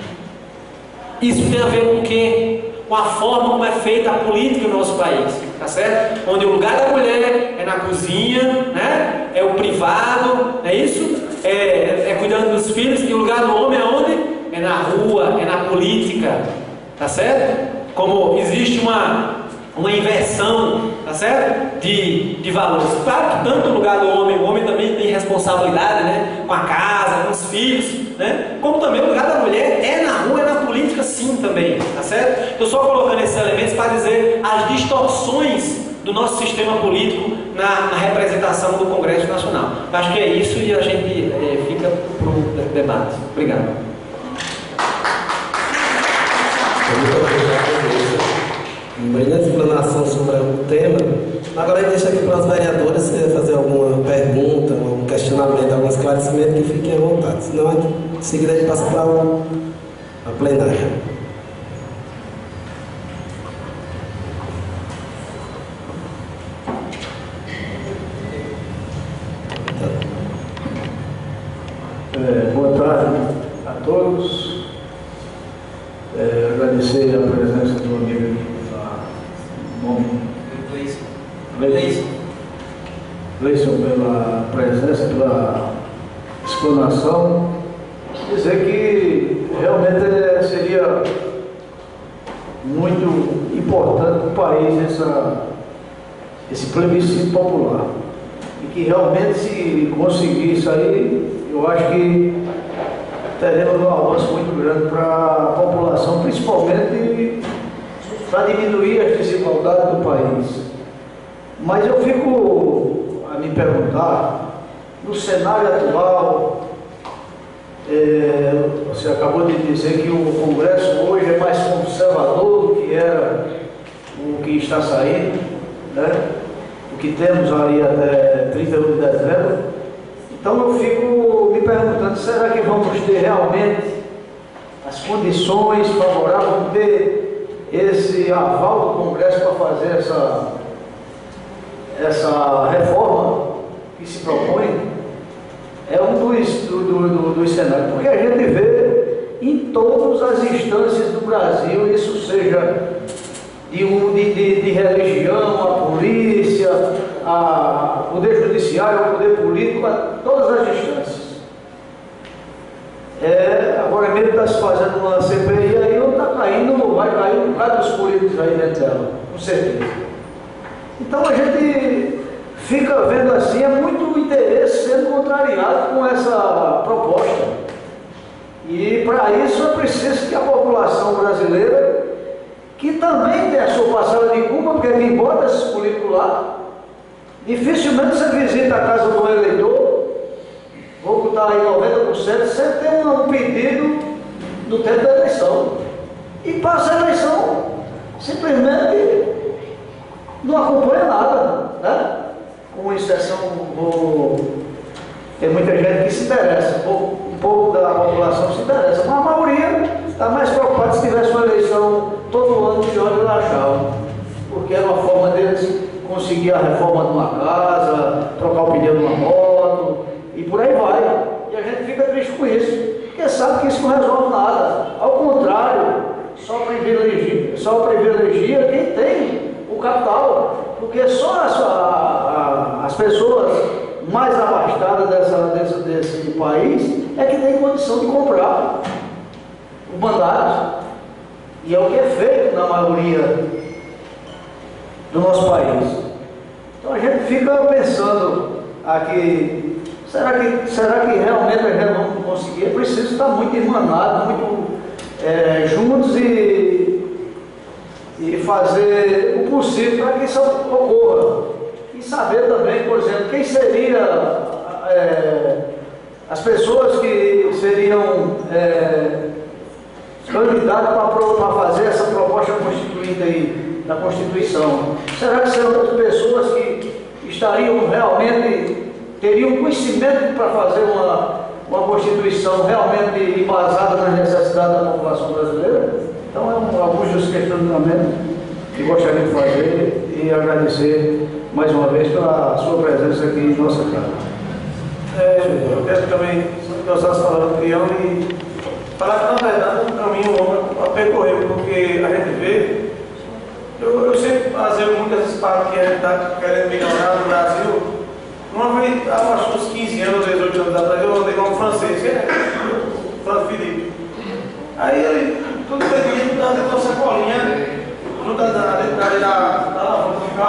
Isso tem a ver com o quê? Com a forma como é feita a política no nosso país, tá certo? Onde o lugar da mulher é na cozinha, né? É o privado, não é isso? É cuidando dos filhos, e o lugar do homem é onde? É na rua, é na política, tá certo? Como existe uma inversão tá certo? De valores. Claro que tanto no lugar do homem, o homem também tem responsabilidade, né? Com a casa, com os filhos, né? Como também o lugar da mulher é na rua, é na política sim também, tá certo? Estou só colocando esses elementos para dizer as distorções do nosso sistema político na representação do Congresso Nacional. Acho que é isso e a gente fica para o debate. Obrigado. Muito obrigado. Uma brilhante explanação sobre o tema. Agora eu deixo aqui para os vereadores, se quiser fazer alguma pergunta, algum questionamento, algum esclarecimento, que fiquem à vontade. Senão, em seguida, a gente passa para a plenária. Boa tarde a todos. Agradecer a presença do amigo Gleison pela presença, pela explanação. Dizer que realmente seria muito importante para o país esse plebiscito popular. E que realmente, se conseguir isso aí, eu acho que teremos um avanço muito grande para a população, principalmente para diminuir as desigualdades do país. Mas eu fico a me perguntar, no cenário atual, você acabou de dizer que o Congresso hoje é mais conservador do que era o que está saindo, né? O que temos aí até 31 de dezembro. Então eu fico me perguntando, será que vamos ter realmente as condições favoráveis, vamos ter esse aval do Congresso para fazer essa reforma que se propõe? É um dos cenários, porque a gente vê em todas as instâncias do Brasil, isso seja de religião, a polícia, o poder judiciário, o poder político, a todas as instâncias. Agora mesmo está se fazendo uma CPI aí, ou está caindo, vai cair um bocado dos políticos aí dentro dela, com certeza. Então a gente fica vendo assim, é muito interesse sendo contrariado com essa proposta. E para isso é preciso que a população brasileira, que também tem a sua parcela de culpa, porque quem bota esses políticos lá, dificilmente você visita a casa do eleitor, vou botar aí 90%, sempre tem um pedido no tempo da eleição. E passa a eleição, simplesmente não acompanha nada, né? Com exceção, tem muita gente que se interessa, um pouco da população se interessa, mas a maioria está mais preocupada se tivesse uma eleição todo ano de onde eles achavam, porque era uma forma deles conseguir a reforma de uma casa, trocar o pneu de uma moto, e por aí vai. E a gente fica triste com isso, porque sabe que isso não resolve nada. Ao contrário, só privilegia quem tem o capital, porque só as pessoas mais abastadas desse país é que tem condição de comprar o mandato, e é o que é feito na maioria do nosso país. Então a gente fica pensando aqui, será que realmente a gente não conseguir? É preciso estar muito irmanado, muito juntos e fazer o possível para que isso ocorra. E saber também, por exemplo, quem seria as pessoas que seriam candidatas para fazer essa proposta constituinte aí da Constituição. Será que serão outras pessoas que estariam realmente, teriam conhecimento para fazer uma Constituição realmente embasada nas necessidades da população brasileira? Então alguns dos questionamentos que gostaria de fazer e agradecer mais uma vez pela sua presença aqui em nossa casa. Eu quero também usar as palavras do Crião e falar que na verdade é um caminho longo a percorrer, porque a gente vê, eu sempre fazia muitas espadas que a gente está querendo melhorar no Brasil. Uma vez, acho que uns 15 anos, 18 anos atrás, eu andei com um francês, que é Franco Felipe. Aí ele, tudo que ele dava uma sacolinha no ali da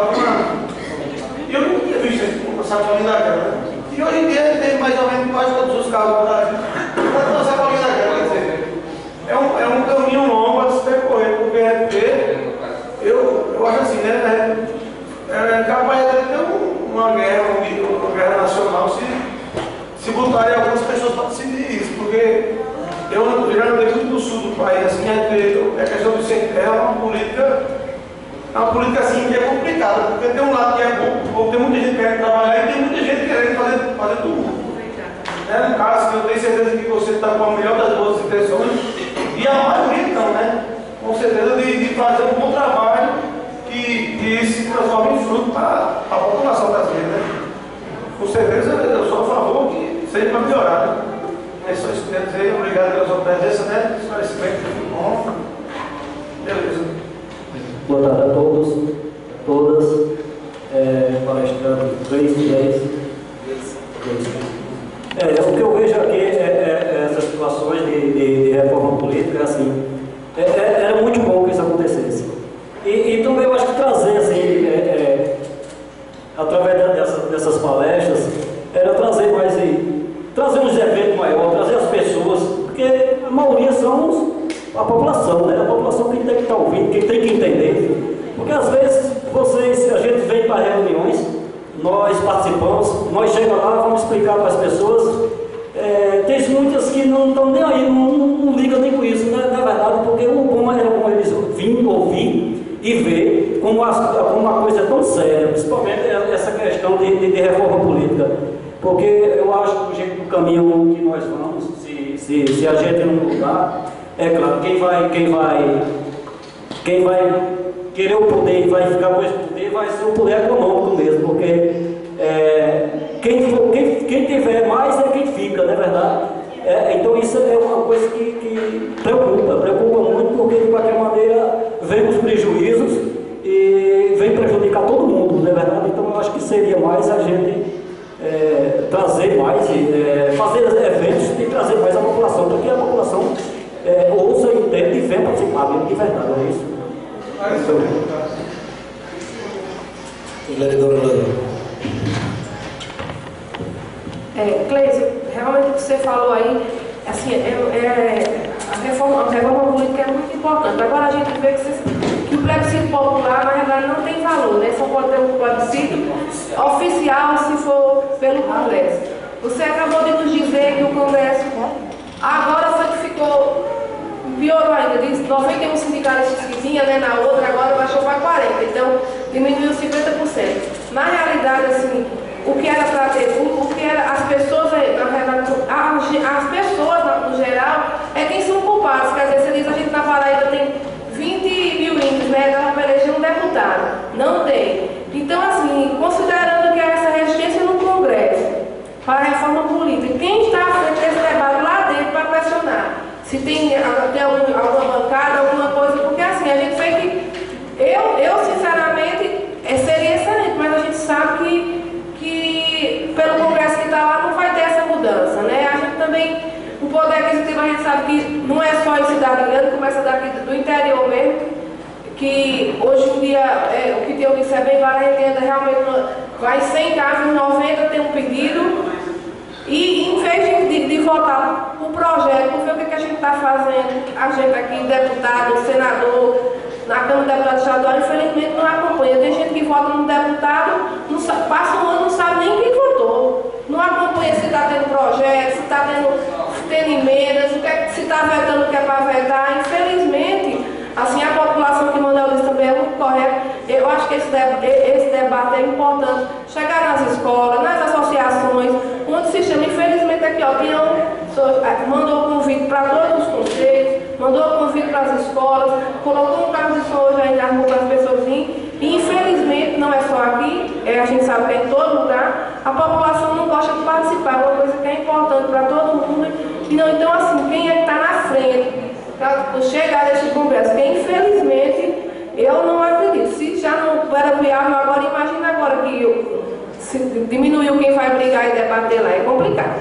e eu não tinha visto uma sacolinha daquela, né? E hoje em dia tem mais ou menos quase todos os carros do Brasil. Mas uma sacolinha daquela, quer dizer, é um caminho longo a se percorrer, porque a gente eu acho assim, né? É capaz de ter uma guerra nacional se botarem algumas pessoas para decidir isso, porque eu já andei muito no sul do país, assim, a questão do sem terra é uma política assim que é complicada, porque tem um lado que é bom, tem muita gente querendo trabalhar e tem muita gente querendo fazer tudo. No caso, que eu tenho certeza que você está com a melhor das boas intenções, e a maioria não, né? Com certeza de fazer um bom trabalho que se transforme em fruto para a população brasileira, né? Com certeza eu sou a favor que seja para melhorar, né? É só isso que eu quero dizer. Obrigado pela sua presença, né? Esclarecimento, muito bom. Beleza. Boa tarde a todos, todas, palestrante 3 e 10. O que eu vejo aqui essas situações de reforma política, assim, era muito bom que isso acontecesse. E também eu acho que trazer, assim, através dessas palestras, era trazer mais, trazer uns eventos maiores, trazer as pessoas, porque a maioria são a população, né? A população que tem que estar ouvindo, que tem que entender. Porque às vezes a gente vem para reuniões, nós participamos, nós chegamos lá, vamos explicar para as pessoas. Tem muitas que não estão nem aí, não ligam nem com isso, né? Na verdade, porque o bom era com eles virem ouvir e ver como uma coisa tão séria, principalmente essa questão de reforma política. Porque eu acho que do jeito do caminho que nós vamos, se a gente não mudar, é claro, quem vai querer o poder e vai ficar com esse poder vai ser o poder econômico mesmo, porque quem tiver mais é quem fica, não é verdade? Então isso é uma coisa que preocupa muito, porque de qualquer maneira vem os prejuízos e vem prejudicar todo mundo, não é verdade? Então eu acho que seria mais a gente trazer mais, fazer eventos e trazer mais a população, porque a população ouça, entende e vem participar mesmo de verdade, é isso. Cleide, realmente o que você falou aí, assim, a reforma política é muito importante. Agora a gente vê que o plebiscito popular, na verdade, não tem valor, né? Só pode ter um plebiscito oficial se for pelo Congresso. Você acabou de nos dizer que o Congresso agora foi que ficou, piorou ainda, de 91 sindicalistas que tinha, né, na outra, agora baixou para 40, então diminuiu 50%. Na realidade, assim, o que era para ter, o que era as pessoas, na verdade, as pessoas no geral, é quem são culpados. Quer dizer, você diz, a gente na Paraíba tem 20 mil índios, né, dá para eleger um deputado. Não tem. Então, assim, considerando que há essa resistência no Congresso para a reforma política, quem está à frente desse debate lá dentro para pressionar? Se tem alguma bancada, alguma coisa, porque assim, a gente vê que eu sinceramente, seria excelente, mas a gente sabe que pelo Congresso que está lá não vai ter essa mudança, né? A gente também, o poder aquisitivo, a gente sabe que não é só em cidade grande, começa daqui do interior mesmo, que hoje em dia, o que eu disse é bem vale, a gente ainda realmente vai 100 casas, 90 tem um pedido. E em vez de votar o projeto, por ver o que a gente está fazendo, a gente aqui, deputado, senador, na Câmara de Deputados Estadual, infelizmente não acompanha. Tem gente que vota no deputado, passa um ano, não sabe nem quem votou. Não acompanha se está tendo projeto, se está tendo emendas, se está vetando o que é para vetar. Infelizmente, assim, a população que Manuel disse também é muito correta. Eu acho que esse debate é importante. Chegar nas escolas, nas associações, onde se chama, infelizmente aqui, mandou convite para todos os conselhos, mandou convite para as escolas, colocou um carro de som hoje aí na rua para as pessoas virem, e infelizmente, não é só aqui, a gente sabe que é em todo lugar, a população não gosta de participar, é uma coisa que é importante para todo mundo. Então, assim, quem é que está na frente para chegar nesse congresso? Que infelizmente, eu não acredito. Se já não era viável agora, imagina agora que se diminuiu quem vai brigar e debater lá, é complicado.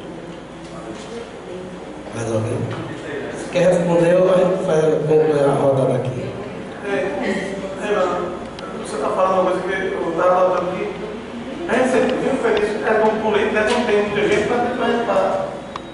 Mais alguém? Se quer responder, a gente vai concluir a rodada aqui.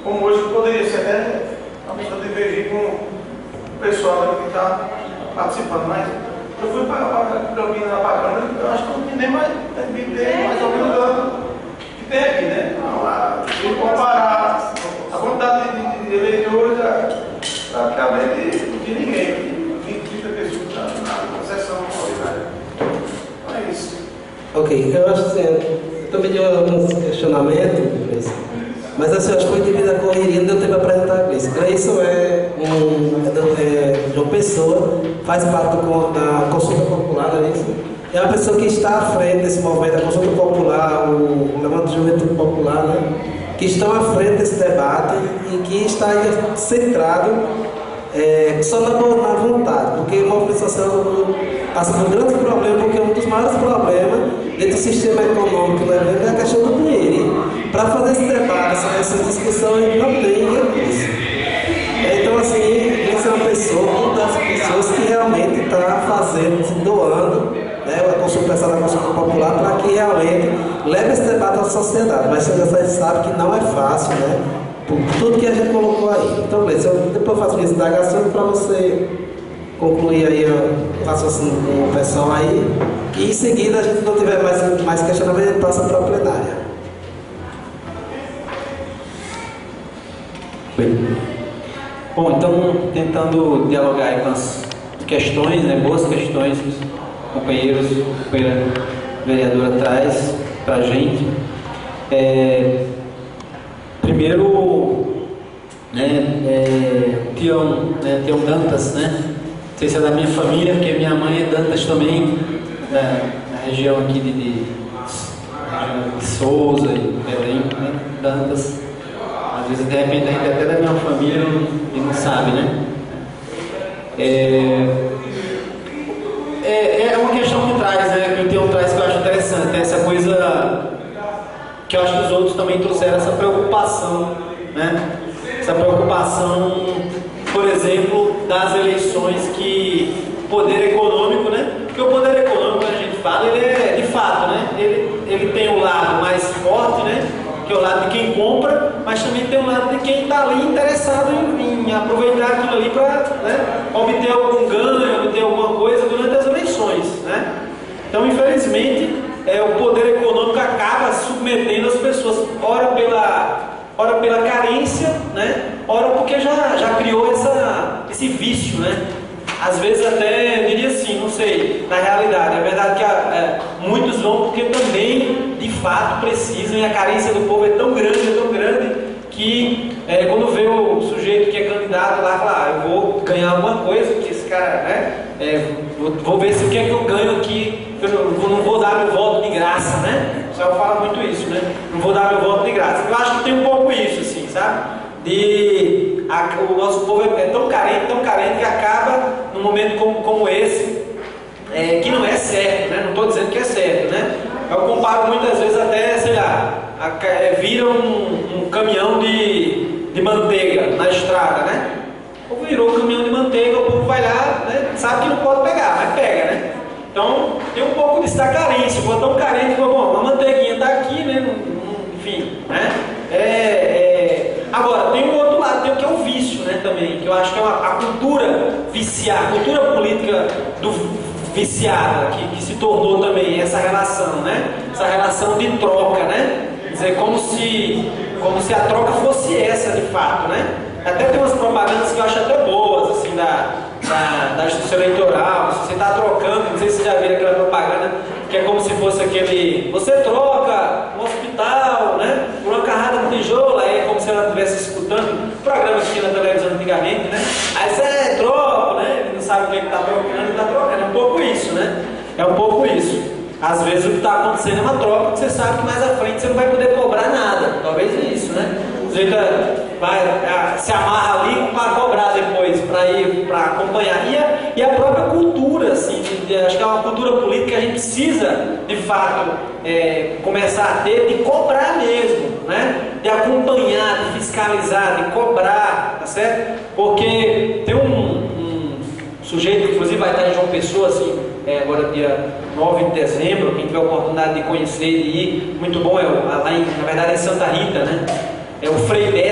como hoje poderia ser até uma pessoa divergir com o pessoal que está participando, mas eu fui para Campinas, para Câmara, eu acho que não tem nem mais ou menos tanto que tem aqui, né? Se comparar a quantidade de eleitores, praticamente de ninguém, 20, 30 pessoas na sessão ordinária. Então é isso. Ok, eu acho assim, eu também tenho alguns questionamentos, mas assim, eu acho que foi devido à correria, não deu tempo para apresentar a Gleison. Gleison de uma pessoa, faz parte da consulta popular, não é isso? É uma pessoa que está à frente desse movimento da consulta popular, o Levante de Juventude Popular, né? Que estão à frente desse debate e que está centrado só na vontade, porque o movimento social passa por um grande problema, porque um dos maiores problemas dentro do sistema econômico é a questão do dinheiro. Para fazer esse debate, essa discussão, ele não tem recurso. Então, assim, ele é uma das pessoas que realmente está fazendo, se doando, né, a consulta popular, para que realmente leve esse debate à sociedade. Mas você sabe que não é fácil, né? Por tudo que a gente colocou aí. Então, Gleison, depois eu faço minhas indagações para você concluir aí o raciocínio com o pessoal aí. E em seguida, a gente não tiver mais questionamento, a gente passa para a plenária. Bom, então, tentando dialogar aí com as questões, né, boas questões que os companheiros, a companheira vereadora traz para a gente. Primeiro, Tião Dantas, né? Não sei se é da minha família, porque minha mãe é Dantas também, na região aqui de Souza e Belém, né? Dantas. Às vezes, de repente, a gente é até da minha família e não sabe, né? É uma questão que traz, né? Que o Tião traz que eu acho interessante, essa coisa que eu acho que os outros também trouxeram, essa preocupação, né? Essa preocupação, por exemplo, das eleições, que poder econômico, né? Porque o poder econômico, quando a gente fala, ele é de fato, né? Ele tem o lado mais forte, né? Que é o lado de quem compra, mas também tem o lado de quem está ali interessado em aproveitar aquilo ali para, né, obter algum ganho, obter alguma coisa durante as eleições, né? Então, infelizmente, o poder econômico acaba submetendo as pessoas, ora pela carência, né? Ora porque já criou esse vício, né? Às vezes até, eu diria assim, não sei, na realidade, é verdade que muitos vão porque também, de fato, precisam, e a carência do povo é tão grande, que quando vê o sujeito que é candidato lá, fala, eu vou ganhar alguma coisa, que esse cara, né, vou ver se o que é que eu ganho aqui, eu não vou dar meu voto de graça, né? O pessoal fala muito isso, né? Não vou dar meu voto de graça. Eu acho que tem um pouco isso, assim, sabe? O nosso povo é tão carente que acaba num momento como esse, que não é certo, né? Não estou dizendo que é certo, né? Eu comparo muitas vezes até, sei lá, vira um caminhão de manteiga na estrada, né? O povo virou um caminhão de manteiga, o povo vai lá, né? Sabe que não pode pegar, mas pega, né? Então tem um pouco disso da carência, o povo é tão carente que, bom, a manteiguinha está aqui, né? Enfim, né? Agora, tem um outro lado, tem o que é o vício, né, também, que eu acho que é a cultura viciada, a cultura política do viciada, que se tornou também essa relação, né, essa relação de troca, né, quer dizer, como se a troca fosse essa, de fato, né. Até tem umas propagandas que eu acho até boas, assim, da justiça eleitoral, se você está trocando, não sei se vocês já viram aquela propaganda, que é como se fosse aquele, você troca um hospital, né, por uma carrada de tijolo, aí é como se ela estivesse escutando programas que tinha na televisão antigamente, né, aí você troca, né, ele não sabe o que está trocando, é um pouco isso, né, é um pouco isso. Às vezes o que está acontecendo é uma troca, que você sabe que mais à frente você não vai poder cobrar nada, talvez é isso, né, o sujeito vai se amarra ali para cobrar depois, para acompanhar. E a própria cultura, assim, acho que é uma cultura política que a gente precisa, de fato, começar a ter, de cobrar mesmo, né? De acompanhar, de fiscalizar, de cobrar, tá certo? Porque tem um sujeito que, inclusive, vai estar em João Pessoa, assim, agora dia 9 de dezembro, quem tiver a oportunidade de conhecer e de ir, muito bom, lá na verdade é em Santa Rita, né? É o Frei Beto, que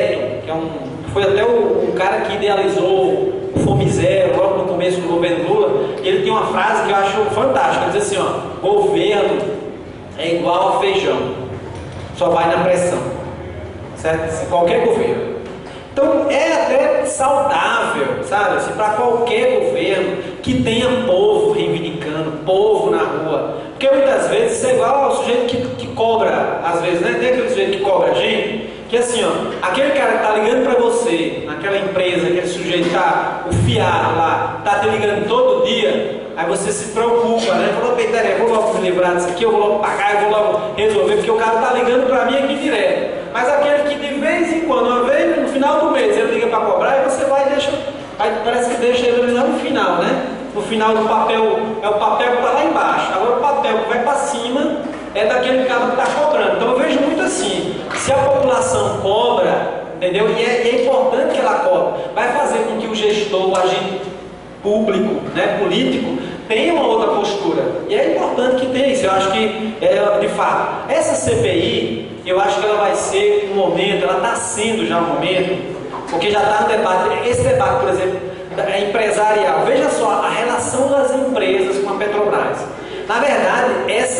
foi até o cara que idealizou o Fome Zero, logo no começo do governo Lula, e ele tem uma frase que eu acho fantástica, ele diz assim, ó, governo é igual a feijão, só vai na pressão, certo? Qualquer governo. Então é até saudável, sabe, assim, para qualquer governo que tenha povo reivindicando, povo na rua, porque muitas vezes isso é igual ao sujeito que cobra, às vezes, né? Tem aquele sujeito que cobra a gente, que assim, ó, aquele cara que tá ligando para você, naquela empresa, aquele sujeito que tá, o fiado lá, tá te ligando todo dia, aí você se preocupa, né? Falou, peraí, eu vou logo me livrar disso aqui, eu vou logo pagar, eu vou logo resolver, porque o cara tá ligando para mim aqui direto. Mas aquele que de vez em quando, uma vez no final do mês, ele liga para cobrar e você vai e deixa, parece que deixa ele lá no final, né? No final do papel, é o papel que está lá embaixo. Agora o papel que vai para cima é daquele cara que está cobrando. Então eu vejo muito assim, se a população cobra, entendeu? E é importante que ela cobre, vai fazer com que o gestor, o agente público, né, político, tenha uma outra postura. E é importante que tenha isso. Eu acho que, de fato, essa CPI, eu acho que ela vai ser um momento, ela está sendo já um momento, porque já está no debate, esse debate, por exemplo, empresarial. Veja só a relação das empresas com a Petrobras. Na verdade,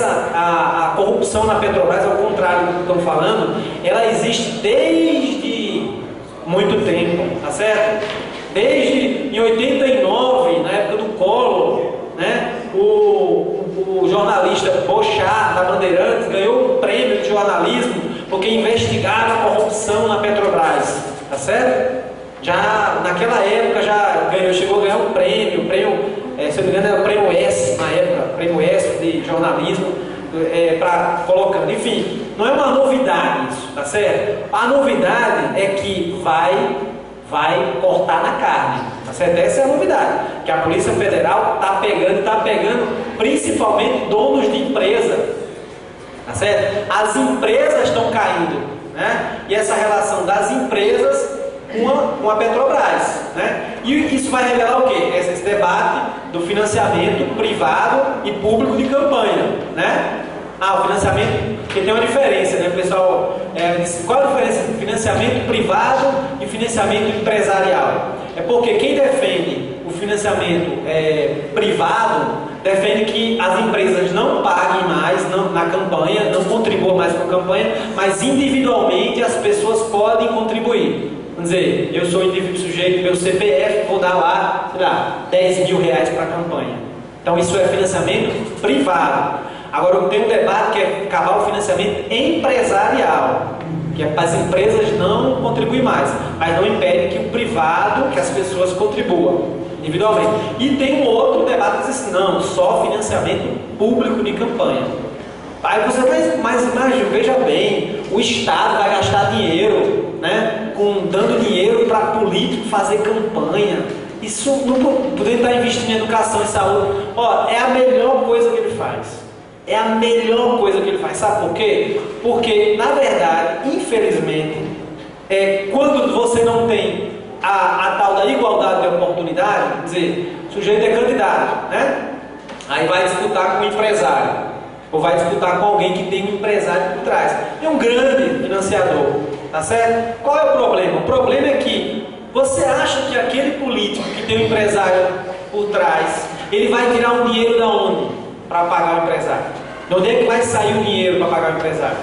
a corrupção na Petrobras, ao contrário do que estão falando, ela existe desde muito tempo, tá certo? Desde em 89, na época do Collor, né, o jornalista Bochart, da Bandeirantes, ganhou um prêmio de jornalismo porque investigava a corrupção na Petrobras, tá certo? Já naquela época já chegou a ganhar um prêmio, se eu não me engano era o prêmio S na época, prêmio S de jornalismo, colocando, enfim, não é uma novidade isso, tá certo? A novidade é que vai cortar na carne, tá certo? Essa é a novidade, que a Polícia Federal está pegando principalmente donos de empresa, tá certo? As empresas estão caindo, né? E essa relação das empresas com a Petrobras, né? E isso vai revelar o quê? Esse debate do financiamento privado e público de campanha, né? O financiamento, porque tem uma diferença, né, pessoal? Qual a diferença entre financiamento privado e financiamento empresarial? É porque quem defende o financiamento privado defende que as empresas não paguem mais na campanha, não contribuam mais com a campanha, mas individualmente as pessoas podem contribuir. Vamos dizer, eu sou indivíduo sujeito, meu CPF, vou dar lá, sei lá, 10 mil reais para a campanha. Então isso é financiamento privado. Agora tem um debate que é acabar o financiamento empresarial, que é para as empresas não contribuir mais, mas não impede que o privado, que as pessoas contribuam individualmente. E tem um outro debate que diz assim, não, só financiamento público de campanha. Aí você mas imagina, veja bem, o Estado vai gastar dinheiro, né, dando dinheiro para político fazer campanha. Isso não poder estar investindo em educação e saúde. É a melhor coisa que ele faz. É a melhor coisa que ele faz. Sabe por quê? Porque, na verdade, infelizmente, quando você não tem a tal da igualdade de oportunidade, quer dizer, o sujeito é candidato, né? Aí vai disputar com um empresário, ou vai disputar com alguém que tem um empresário por trás. É um grande financiador, tá certo? Qual é o problema? O problema é que você acha que aquele político que tem um empresário por trás, ele vai tirar um dinheiro da onde? Para pagar o empresário. De onde é que vai sair o dinheiro para pagar o empresário?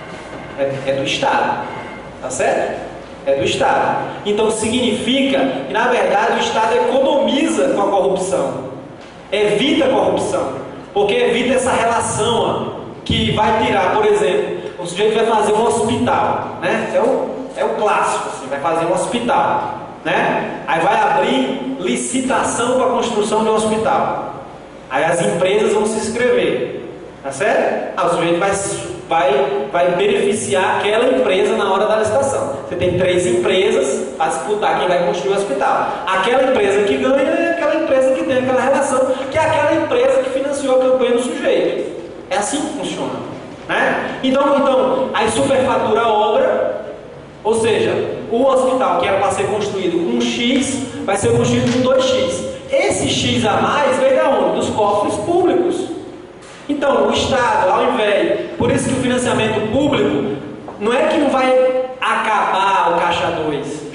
É do Estado, tá certo? É do Estado. Então significa que na verdade o Estado economiza com a corrupção, evita a corrupção, porque evita essa relação que vai tirar, por exemplo, o sujeito vai fazer um hospital, né? É o clássico, assim, vai fazer um hospital, né? Aí vai abrir licitação para a construção de um hospital. Aí as empresas vão se inscrever, tá certo? O sujeito vai beneficiar aquela empresa na hora da licitação. Você tem 3 empresas para disputar quem vai construir o hospital. Aquela empresa que ganha é aquela empresa que tem aquela relação, que é aquela empresa que financiou a campanha do sujeito. É assim que funciona, né? Então aí superfatura a obra, ou seja, o hospital que era para ser construído com um X, vai ser construído com 2X. Esse X a mais vem da onde? Dos cofres públicos. Então, o Estado, ao invés... Por isso que o financiamento público não é que não vai acabar o Caixa 2.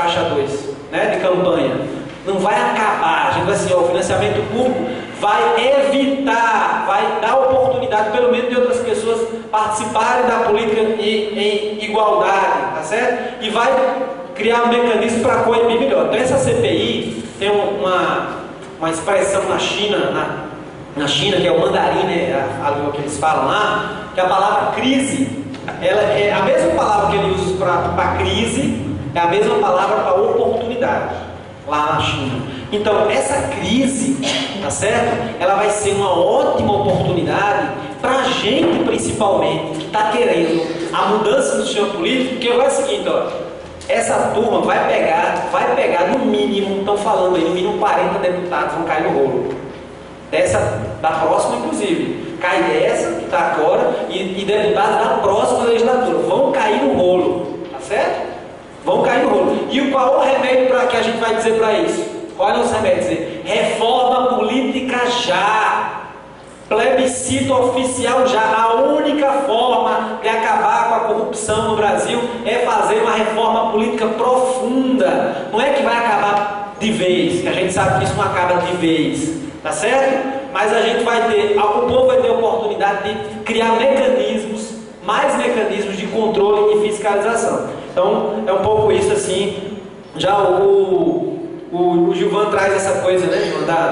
caixa 2, né, de campanha. Não vai acabar, a gente vai assim, ó, o financiamento público vai evitar, vai dar oportunidade pelo menos de outras pessoas participarem da política em igualdade, tá certo? E vai criar um mecanismo para coibir melhor. Então essa CPI tem uma expressão na China, que é o mandarim, né, a língua que eles falam lá, que a palavra crise, ela é a mesma palavra que ele usa para crise, é a mesma palavra para oportunidade, lá na China. Então, essa crise, tá certo? Ela vai ser uma ótima oportunidade para a gente, principalmente, que está querendo a mudança do sistema político, porque vai ser o seguinte, ó, essa turma vai pegar no mínimo, estão falando aí, no mínimo 40 deputados vão cair no rolo. Da próxima, inclusive. Cai dessa, que está agora, e deputados da próxima legislatura vão cair no rolo, tá certo? Vão cair no rolo. E qual é o remédio que a gente vai dizer para isso? Qual é o nosso remédio? Dizer, reforma política já. Plebiscito oficial já. A única forma de acabar com a corrupção no Brasil é fazer uma reforma política profunda. Não é que vai acabar de vez, que a gente sabe que isso não acaba de vez, tá certo? Mas a gente vai ter, o povo vai ter a oportunidade de criar mecanismos, mais mecanismos de controle e fiscalização. Então, é um pouco isso assim. Já o Gilvan traz essa coisa, né,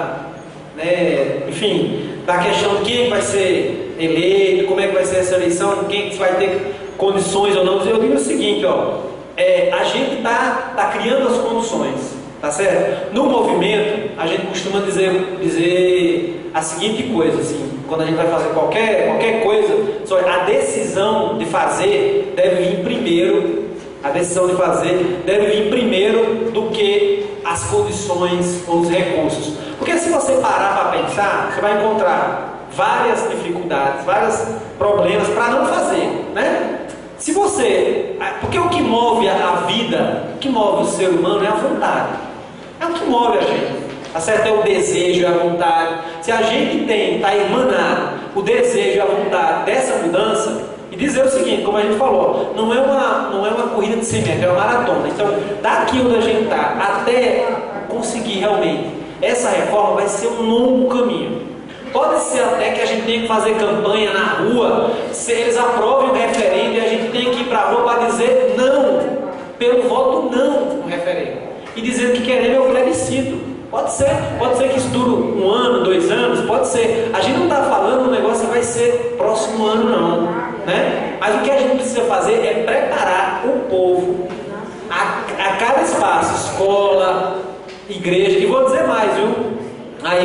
enfim, da questão de quem vai ser eleito, como é que vai ser essa eleição, quem vai ter condições ou não. Eu digo o seguinte, ó, a gente está criando as condições, tá certo? No movimento, a gente costuma dizer a seguinte coisa, assim, quando a gente vai fazer qualquer coisa, a decisão de fazer deve vir primeiro. A decisão de fazer deve vir primeiro do que as condições ou os recursos. Porque se você parar para pensar, você vai encontrar várias dificuldades, vários problemas para não fazer, né? Porque o que move a vida, o que move o ser humano é a vontade. É o que move a gente. Tá certo? É o desejo, é a vontade. Se a gente está emanado o desejo e a vontade dessa mudança, e dizer o seguinte, como a gente falou, não é uma corrida de 100 metros, é uma maratona. Então, daqui onde a gente está até conseguir realmente essa reforma, vai ser um longo caminho. Pode ser até que a gente tenha que fazer campanha na rua, se eles aprovem o referendo e a gente tenha que ir para a rua para dizer não, pelo voto não no referendo. E dizer que queremos é o plebiscito. Pode ser que isso dure 1 ano, 2 anos, pode ser. A gente não está falando um negócio que vai ser próximo ano não, né? Mas o que a gente precisa fazer é preparar o povo a cada espaço, escola, igreja, e vou dizer mais, viu? Aí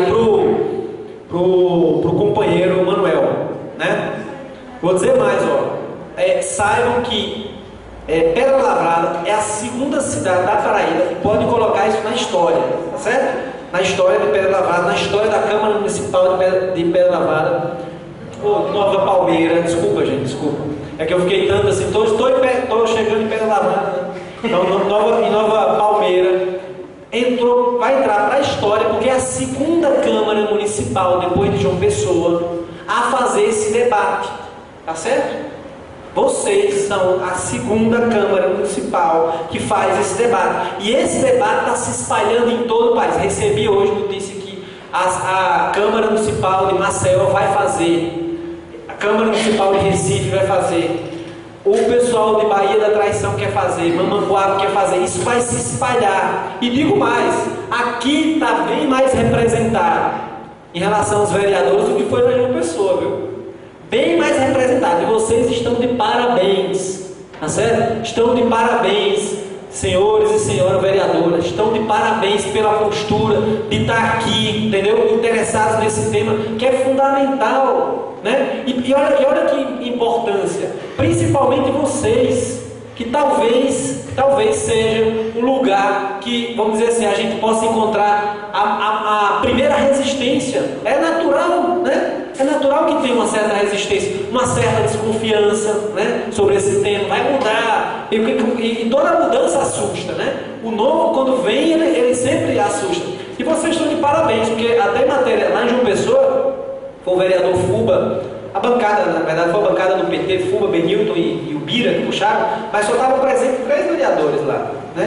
pro companheiro Manuel, né? Vou dizer mais, ó. Saibam que Pedra Lavrada é a segunda cidade da Paraíba, e pode colocar isso na história, tá certo? Na história de Pedra Lavrada, na história da Câmara Municipal de Pedra Lavrada, Nova Palmeira, desculpa gente, desculpa. É que eu fiquei tanto assim, estou chegando em Pedra Lavrada, né? Então, Nova Palmeira vai entrar para a história, porque é a segunda Câmara Municipal, depois de João Pessoa, a fazer esse debate, tá certo? Vocês são a segunda Câmara Municipal que faz esse debate. E esse debate está se espalhando em todo o país. Recebi hoje notícia que a Câmara Municipal de Maceió vai fazer, a Câmara Municipal de Recife vai fazer, o pessoal de Bahia da Traição quer fazer, Mamanguape quer fazer. Isso vai se espalhar. E digo mais, aqui está bem mais representado em relação aos vereadores do que foi na João Pessoa, viu? Bem mais representado, e vocês estão de parabéns, tá certo? Estão de parabéns, senhores e senhoras vereadoras, estão de parabéns pela postura de estar aqui, entendeu? Interessados nesse tema que é fundamental, né? E olha que importância, principalmente vocês, que talvez seja um lugar que, vamos dizer assim, a gente possa encontrar a primeira resistência. É natural, né? É natural que tenha uma certa resistência, uma certa desconfiança, né, sobre esse tema. Vai mudar, e toda mudança assusta, né? O novo, quando vem, ele sempre assusta. E vocês estão de parabéns, porque até em matéria, lá em João Pessoa, foi o vereador Fuba, a bancada, na verdade, foi a bancada do PT, Fuba, Benilton e o Bira, que puxaram, mas só estavam presentes 3 vereadores lá, né?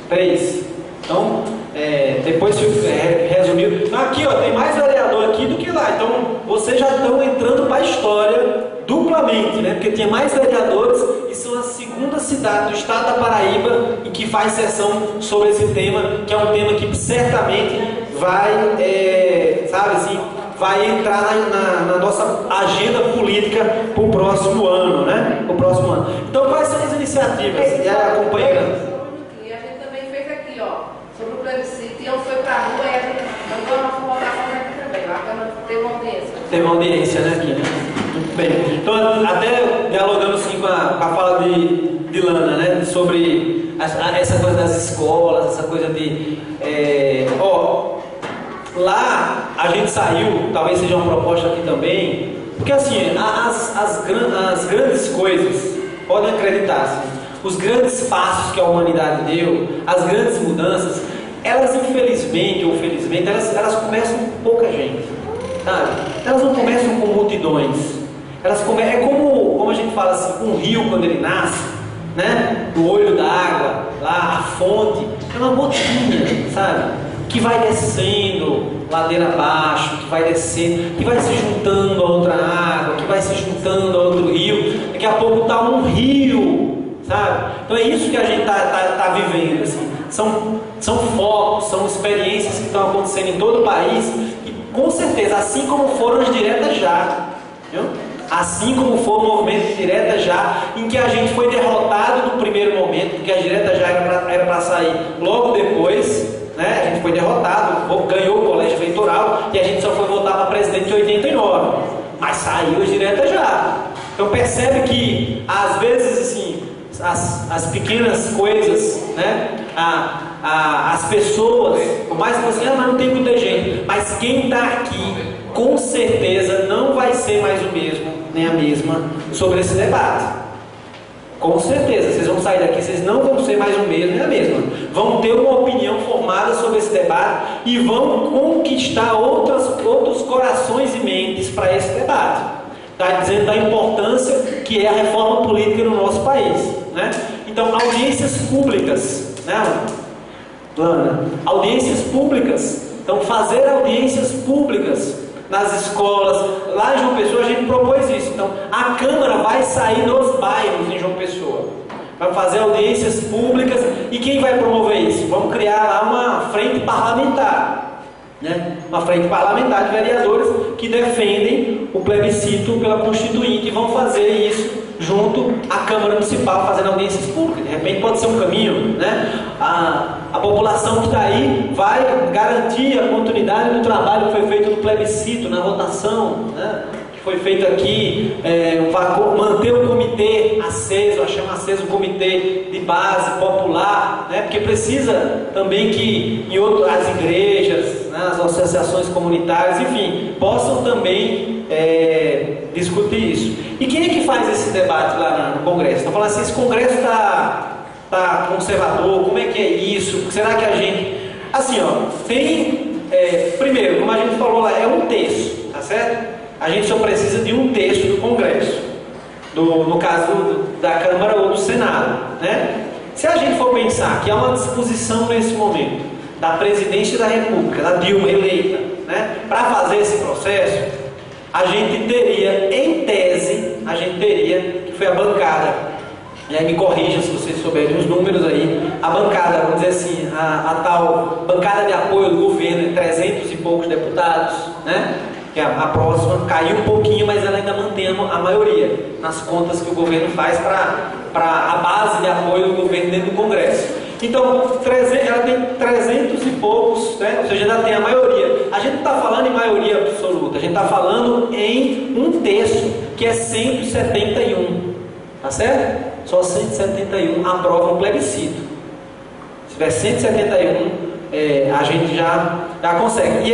3. Então, depois se resumiu. Então, aqui, ó, tem mais vereador aqui do que lá. Então, vocês já estão entrando para a história duplamente, né? Porque tem mais vereadores e são a segunda cidade do estado da Paraíba em que faz sessão sobre esse tema, que é um tema que certamente vai, sabe assim, vai entrar na nossa agenda política para o próximo ano, né? O próximo ano. Então, quais são as iniciativas? E aí, acompanhando. E a gente também fez aqui, ó, sobre o plebiscito, e eu fui para a rua e a gente mandou a nossa votação aqui também. A Câmara teve uma audiência. Teve uma audiência, né, aqui, né? Muito bem. Então, até dialogando assim com a fala de Lana, né? Sobre essa coisa das escolas, essa coisa de... lá a gente saiu, talvez seja uma proposta aqui também, porque assim, as grandes coisas, podem acreditar, assim, os grandes passos que a humanidade deu, as grandes mudanças, elas infelizmente ou felizmente, elas começam com pouca gente, sabe? Elas não começam com multidões, é como a gente fala assim, um rio quando ele nasce, né? Do olho d'água, lá a fonte, é uma gotinha, sabe? Que vai descendo ladeira abaixo, que vai descendo, que vai se juntando a outra água, que vai se juntando a outro rio, daqui a pouco está um rio, sabe? Então é isso que a gente tá vivendo, assim. São focos, são experiências que estão acontecendo em todo o país, e com certeza, assim como foram as diretas já, viu? Assim como foi o movimento de direta já, em que a gente foi derrotado no primeiro momento, porque a direta já era para sair logo depois, né? A gente foi derrotado, ganhou o colégio eleitoral e a gente só foi votar para presidente em 89, mas saiu as diretas já. Então percebe que às vezes assim, as pequenas coisas, né? As pessoas, por mais que você, mas não tem muita gente, mas quem está aqui com certeza não vai ser mais o mesmo, nem a mesma sobre esse debate. Com certeza, vocês vão sair daqui, vocês não vão ser mais o mesmo, nem a mesma. Vão ter uma opinião formada sobre esse debate e vão conquistar outros corações e mentes para esse debate. Está dizendo da importância que é a reforma política no nosso país, né? Então, audiências públicas, né, Lana? Audiências públicas. Então, fazer audiências públicas nas escolas, lá em João Pessoa a gente propôs isso. Então a Câmara vai sair nos bairros em João Pessoa, vai fazer audiências públicas. E quem vai promover isso? Vamos criar lá uma frente parlamentar, né? Uma frente parlamentar de vereadores que defendem o plebiscito pela Constituinte e vão fazer isso junto à Câmara Municipal, fazendo audiências públicas. De repente pode ser um caminho, né? A população que está aí vai garantir a continuidade do trabalho que foi feito no plebiscito, na votação, né? Que foi feito aqui, manter o comitê aceso, chama aceso o comitê de base popular, né? Porque precisa também que as igrejas, né, as associações comunitárias, enfim, possam também discutir isso. E quem é que faz esse debate lá no Congresso? Estão falando assim, esse Congresso está conservador, como é que é isso? Será que a gente... Assim, ó, tem... primeiro, como a gente falou lá, é um terço, tá certo? A gente só precisa de um terço do Congresso, no caso da Câmara ou do Senado, né? Se a gente for pensar que há uma disposição nesse momento da Presidência da República, da Dilma eleita, né, para fazer esse processo, a gente teria, em tese, que foi a bancada, e aí me corrija se vocês souberem os números aí, a bancada, vamos dizer assim, a tal bancada de apoio do governo, 300 e poucos deputados, né? Que a próxima caiu um pouquinho, mas ela ainda mantém a maioria nas contas que o governo faz para a base de apoio do governo dentro do Congresso. Então, ela tem 300 e poucos, né? Ou seja, ainda tem a maioria. A gente não está falando em maioria absoluta, a gente está falando em um terço, que é 171, tá certo? Só 171 aprovam o plebiscito. Se tiver 171, a gente já consegue.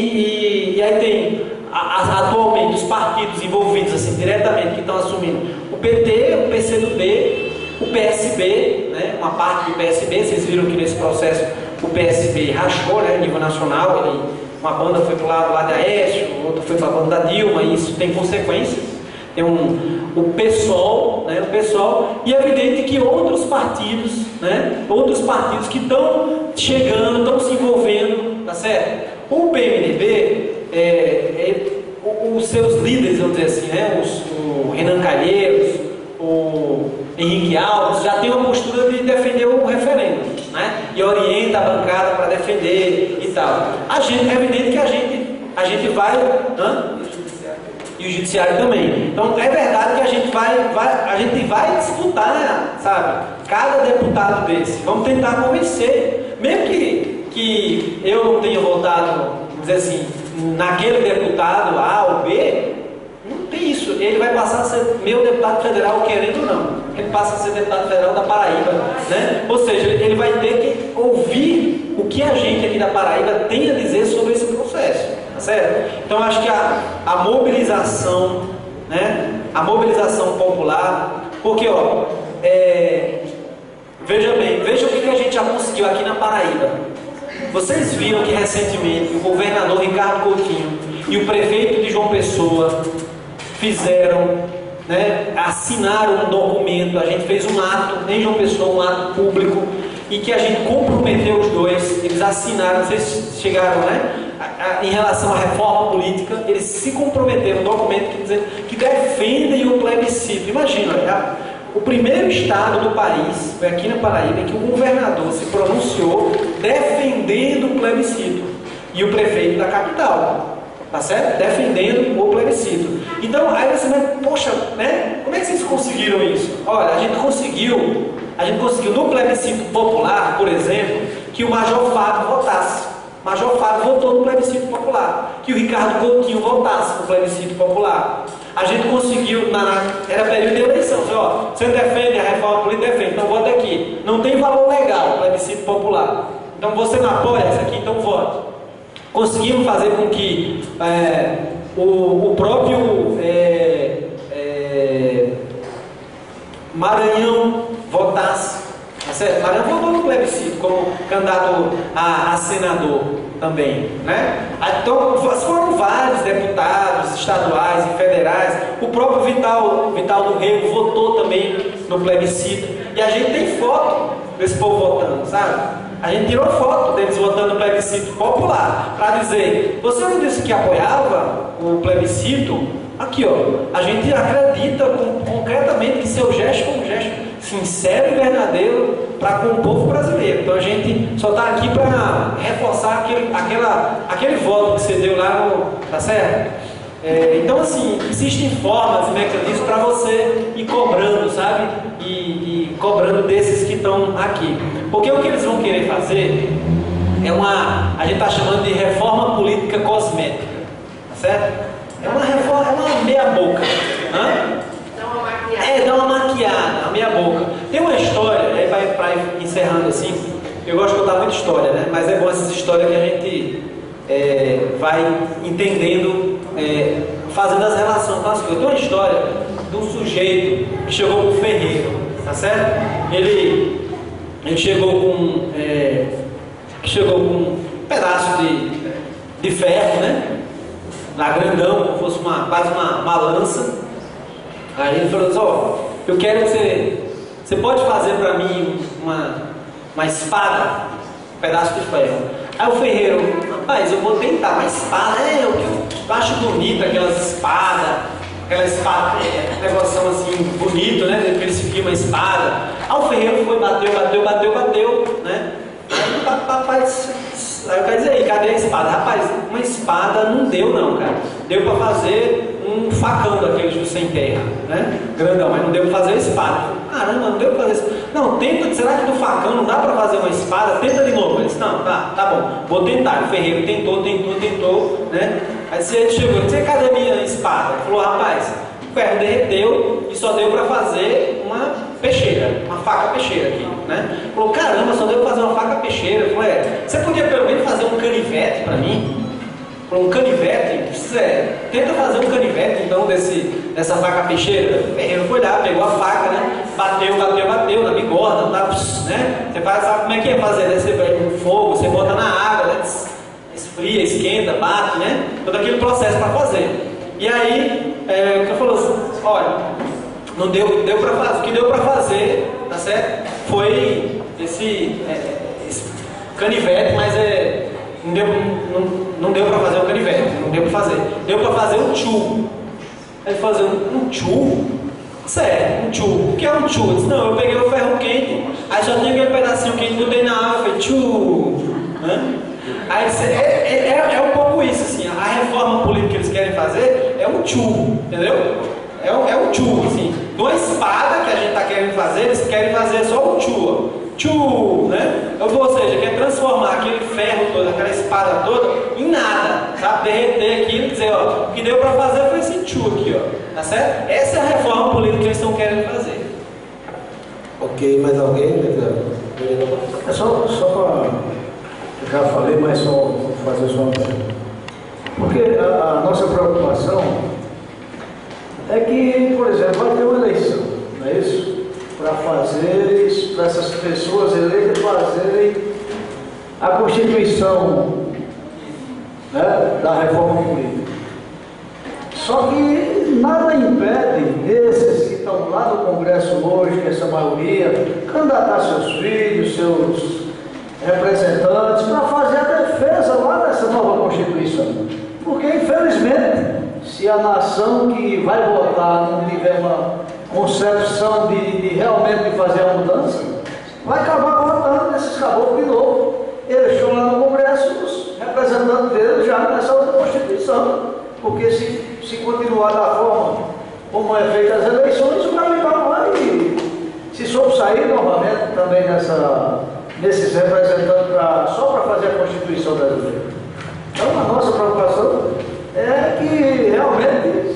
E aí tem atualmente os partidos envolvidos assim, diretamente, que estão assumindo o PT, o PCdoB, o PSB, né? Uma parte do PSB. Vocês viram que nesse processo o PSB rachou, né, a nível nacional. Uma banda foi para o lado lá de Aécio, outra foi para a banda da Dilma, e isso tem consequências. Tem o PSOL, né, e é evidente que outros partidos, né, que estão chegando, estão se envolvendo, tá certo? O PMDB, os seus líderes, vamos dizer assim, né, o Renan Calheiros, o Henrique Alves, já tem uma postura de defender o referendo, né, e orienta a bancada para defender e tal. É evidente que a gente vai... E o judiciário também. Então é verdade que a gente vai disputar, sabe? Cada deputado desse. Vamos tentar convencer. Mesmo que eu não tenha votado, vamos dizer assim, naquele deputado A ou B, não tem isso. Ele vai passar a ser meu deputado federal, querendo ou não. Ele passa a ser deputado federal da Paraíba, né? Ou seja, ele vai ter que ouvir o que a gente aqui da Paraíba tem a dizer sobre esse processo. Certo? Então acho que a mobilização, né? A mobilização popular, porque veja o que a gente já conseguiu aqui na Paraíba. Vocês viram que recentemente o governador Ricardo Coutinho e o prefeito de João Pessoa fizeram, né, assinaram um documento. A gente fez um ato em João Pessoa, um ato público, e que a gente comprometeu os dois. Eles assinaram, vocês chegaram, né? Em relação à reforma política, eles se comprometeram, um documento que defendem o plebiscito. Imagina, o primeiro estado do país, foi aqui na Paraíba, em que o governador se pronunciou defendendo o plebiscito, e o prefeito da capital, tá certo? Defendendo o plebiscito. Então, aí você vai, poxa, né? Como é que vocês conseguiram isso? Olha, a gente conseguiu no plebiscito popular, por exemplo, que o Major Fábio votasse. Major Fábio votou no plebiscito popular, que o Ricardo Coutinho votasse no plebiscito popular. A gente conseguiu, era período de eleição, você defende a reforma política, defende, então vota aqui. Não tem valor legal o plebiscito popular, então você não apoia isso aqui, então vote. Conseguimos fazer com que o próprio Maranhão votasse. Maranhão votou no plebiscito como candidato a senador também, né? Então foram vários deputados estaduais e federais. O próprio Vital do Rego votou também no plebiscito, e a gente tem foto desse povo votando, sabe? A gente tirou foto deles votando no plebiscito popular para dizer: você não disse que apoiava o plebiscito? Aqui, a gente acredita concretamente que seu gesto foi um gesto sincero e verdadeiro para com o povo brasileiro. Então a gente só está aqui para reforçar aquele voto que você deu lá no... Tá certo? Então, assim, existem formas e mecanismos para você ir cobrando, sabe? E cobrando desses que estão aqui. Porque o que eles vão querer fazer a gente está chamando de reforma política cosmética. Tá certo? É uma reforma, é uma meia boca. Dá uma maquiada, a meia boca. Tem uma história, aí vai para encerrando assim. Eu gosto de contar muita história, né? Mas é bom essas histórias que a gente vai entendendo, fazendo as relações com as coisas. Tem uma história de um sujeito que chegou com um ferreiro, tá certo? Ele chegou com um pedaço de ferro, né? Lá grandão, como fosse quase uma lança. Aí ele falou assim: eu quero que você pode fazer para mim uma espada, um pedaço de ferro. Aí o ferreiro: rapaz, eu vou tentar, uma espada, o que eu acho bonito, aquela espada, um negócio assim, bonito, né, eles fiquem uma espada. Aí o ferreiro foi, bateu, né, aí eu quero dizer, cadê a espada? Rapaz, uma espada não deu não, cara, deu para fazer um facão daqueles do sem terra, né? Grandão, mas não deu para fazer a espada. Caramba, não deu para fazer isso. Não, tenta, será que do facão não dá para fazer uma espada? Tenta de novo. Ele disse: não, tá bom, vou tentar. O ferreiro tentou, né? Aí ele chegou e disse: cadê minha espada? Ele falou: rapaz, o ferro derreteu e só deu para fazer uma peixeira, uma faca peixeira aqui, né? Ele falou: caramba, só deu para fazer uma faca peixeira. Eu falei: você podia pelo menos fazer um canivete para mim? Um canivete, tenta fazer um canivete então dessa faca peixeira. O ferreiro foi lá, pegou a faca, né? Bateu na bigorna, tá, né? Você faz, sabe como é que é fazer, né? Você pega um fogo, você bota na água, né? Esfria, esquenta, bate, né? Todo aquele processo para fazer. E aí, ele falou assim: olha, Não deu para fazer. O que deu para fazer, tá certo? Foi esse canivete, mas não deu para fazer o canivete, não deu para fazer. Deu para fazer um tchu. Aí fazer um tchu? Sério, um tchu. O que é um tchu? Eu disse, não, eu peguei o ferro quente, aí só tem aquele pedacinho quente, botei na água, falei tchu. Aí disse, é um pouco isso, assim, a reforma política que eles querem fazer é um tchu, entendeu? É um tchu, assim. Numa espada que a gente está querendo fazer, eles querem fazer só um tchu, ó. Tchu, né? Ou seja, quer transformar aquele ferro todo, aquela espada toda, em nada, sabe? Derreter aquilo e dizer, ó, o que deu para fazer foi esse tchu aqui, ó. Tá certo? Essa é a reforma política que eles estão querendo fazer. Ok, mais alguém? É só para... Eu já falei, mas só vou fazer só uma pergunta. Porque a nossa preocupação é que, por exemplo, vai ter uma eleição, não é isso? Para essas pessoas eleitas fazerem a constituição, né, da reforma política. Só que nada impede esses que estão lá no Congresso hoje, que essa maioria, candidatar seus filhos, seus representantes, para fazer a defesa lá dessa nova Constituição. Porque, infelizmente, se a nação que vai votar não tiver uma concepção de realmente fazer a mudança, vai acabar votando nesses caboclos de novo. Eles estão lá no Congresso, os representantes deles já nessa outra Constituição. Porque se continuar da forma como é feita as eleições, o Brasil vai se sobressair novamente também nesses representantes só para fazer a Constituição brasileira. Então a nossa preocupação é que realmente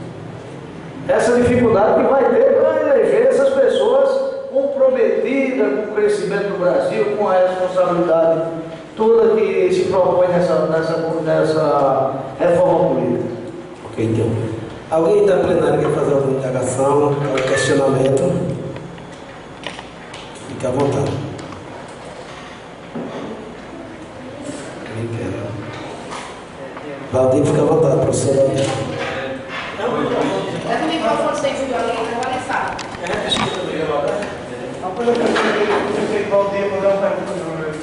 essa dificuldade que vai ter para eleger essas pessoas comprometidas com o crescimento do Brasil, com a responsabilidade toda que se propõe nessa reforma política. Ok, então. Alguém da plenária quer fazer alguma indagação, algum questionamento? Fique à vontade. Quem quer? Valdir, fica à vontade, professor Valdir. Leva o microfone sem vídeo ali, agora ele sabe. Uma coisa que eu sei que Valdir vou dar uma pergunta para o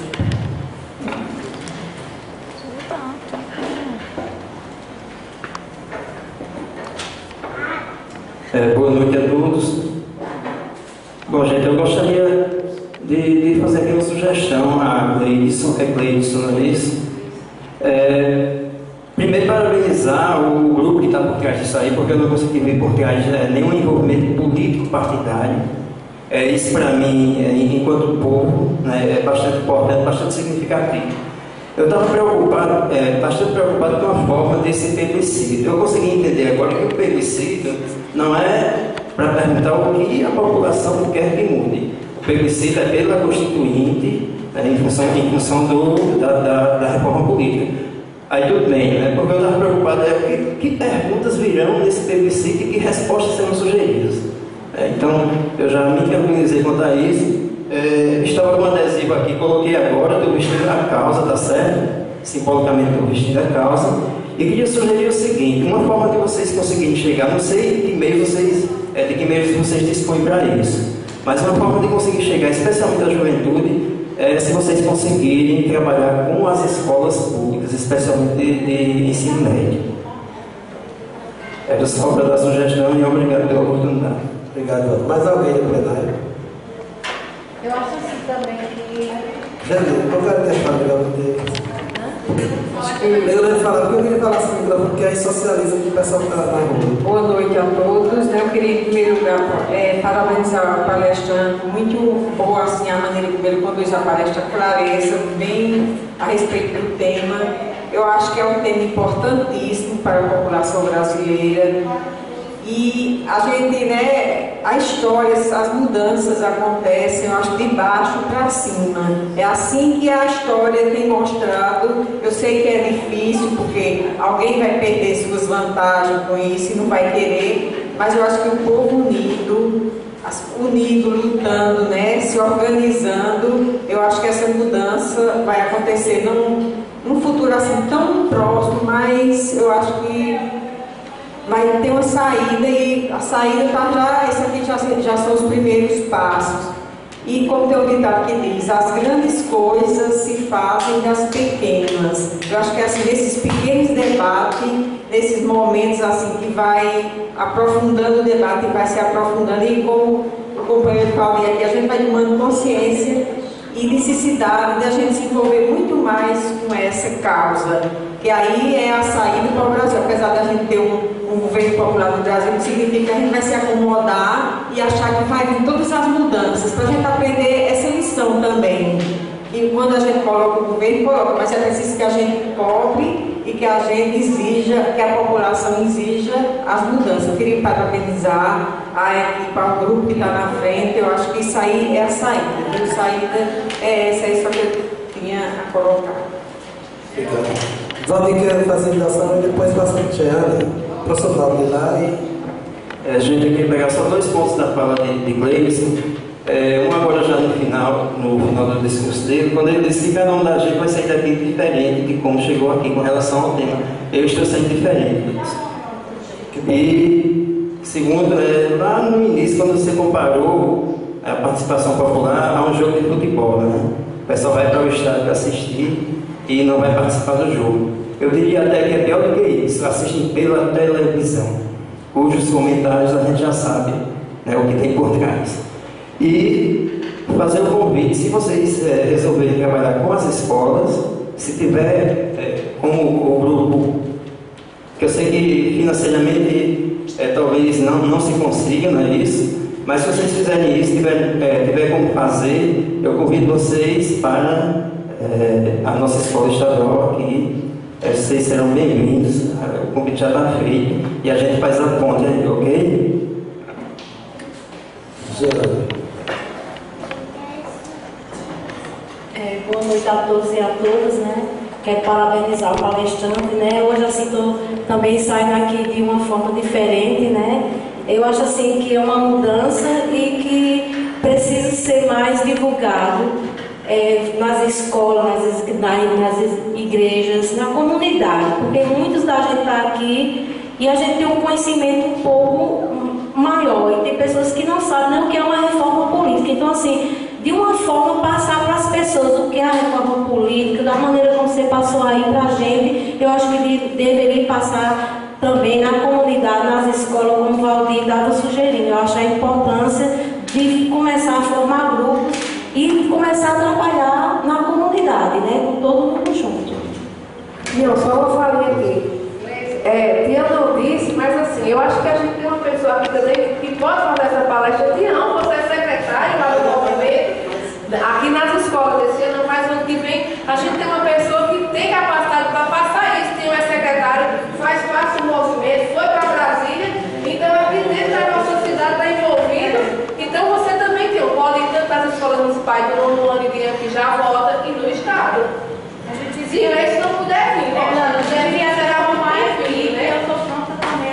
Boa noite a todos. Bom, gente, eu gostaria de fazer aqui uma sugestão à Gleidson, não é isso? Primeiro, parabenizar o grupo que está por trás disso aí, porque eu não consegui ver por trás nenhum envolvimento político partidário. Isso, para mim, enquanto povo, né, é bastante importante, bastante significativo. Eu estava bastante preocupado com a forma desse plebiscito. Eu consegui entender agora que o plebiscito não é para perguntar o que a população quer que mude. O plebiscito é pela Constituinte, em função da reforma política. Aí tudo bem, né? Porque eu estava preocupado que perguntas virão nesse plebiscito e que respostas serão sugeridas. Então, eu já me tranquilizei quanto a isso. Estava com um adesivo aqui, coloquei agora, estou vestindo a causa, tá certo? Simbolicamente estou vestindo a causa. E queria sugerir o seguinte, uma forma de vocês conseguirem chegar, não sei de que meio vocês dispõem para isso, mas uma forma de conseguir chegar, especialmente à juventude, se vocês conseguirem trabalhar com as escolas públicas, especialmente de ensino médio. Era só para dar sugestão e obrigado pela oportunidade. Obrigado. Mais alguém no plenário? Eu acho assim também que... Janine, eu quero deixar o microfone dele. Eu não ia falar, porque eu queria falar sobre o microfone, porque aí socializa com o pessoal que está na rua. Boa noite a todos. Eu queria, em primeiro lugar, parabenizar o palestrante. Muito boa assim, a maneira como ele conduz a palestra, clareza, bem a respeito do tema. Eu acho que é um tema importantíssimo para a população brasileira. E a gente, né, a história, as mudanças acontecem, eu acho, de baixo para cima. É assim que a história tem mostrado. Eu sei que é difícil, porque alguém vai perder suas vantagens com isso e não vai querer, mas eu acho que o povo unido, lutando, né, se organizando, eu acho que essa mudança vai acontecer num futuro assim tão próximo, mas eu acho que vai ter uma saída e a saída está já, isso aqui já são os primeiros passos. E como tem um ditado que diz, as grandes coisas se fazem das pequenas. Eu acho que assim, nesses pequenos debates, nesses momentos assim que vai aprofundando o debate e vai se aprofundando, e como o companheiro Paulinho aqui, a gente vai tomando consciência e necessidade de a gente se envolver muito mais com essa causa, que aí é a saída para o Brasil. Apesar de a gente ter um governo popular no Brasil, não significa que a gente vai se acomodar e achar que vai vir todas as mudanças, para a gente aprender essa lição também. E quando a gente coloca o governo, coloca, mas é preciso que a gente cobre e que a gente exija, que a população exija as mudanças. Eu queria parabenizar a equipe, ao grupo que está na frente. Eu acho que isso aí é a saída. A saída é essa, é isso que eu tinha a colocar. Valdir quer fazer ligação e depois passa para o Tiana, professor Valdir lá e... A gente quer pegar só 2 pontos da fala de Gleison. Um agora já no final do discurso dele, quando ele disse que cada um da gente vai sair daqui diferente de como chegou aqui com relação ao tema. Eu estou saindo diferente. E segundo, lá no início, quando você comparou a participação popular a um jogo de futebol, né? O pessoal vai para o estádio assistir e não vai participar do jogo. Eu diria até que é pior do que isso, assistem pela televisão, cujos comentários a gente já sabe, né, o que tem por trás. E fazer um convite, se vocês resolverem trabalhar com as escolas, se tiver como o grupo, que eu sei que financeiramente talvez não se consiga, não é isso, mas se vocês fizerem isso, tiver como fazer, eu convido vocês para a nossa escola estadual aqui. Vocês serão bem-vindos, o convite já está feito e a gente faz a ponte aí, ok? Boa noite a todos e a todas, né? Quero parabenizar o palestrante, né? Hoje assim estou também saindo aqui de uma forma diferente, né? Eu acho assim que é uma mudança e que precisa ser mais divulgado nas escolas, nas igrejas, na comunidade, porque muitos da gente está aqui e a gente tem um conhecimento um pouco maior e tem pessoas que não sabem nem o que é uma reforma política. Então assim, de uma forma passar para as pessoas o que é a reforma política, da maneira como você passou aí para a gente, eu acho que deveria passar também na comunidade, nas escolas, como o Valdir estava sugerindo. Eu acho a importância de começar a formar grupos e começar a trabalhar na comunidade, né, com todo mundo junto. Não, só uma falinha aqui. Tião não disse, mas assim, eu acho que a gente tem uma pessoa aqui também que pode fazer essa palestra. Tião, você é secretário lá do movimento. Aqui nas escolas desse ano, mas ano que vem, a gente tem uma pessoa que tem capacidade para passar isso. Tem um secretário, faz parte do movimento, foi para Brasília, então aqui dentro da nossa cidade está envolvido. Então você também tem, pode ir tanto nas escolas municipais do nono ano que já vota e no estado. Se esse não puder vir, né? Não devia ser arrumar aqui, né? Eu sou pronta também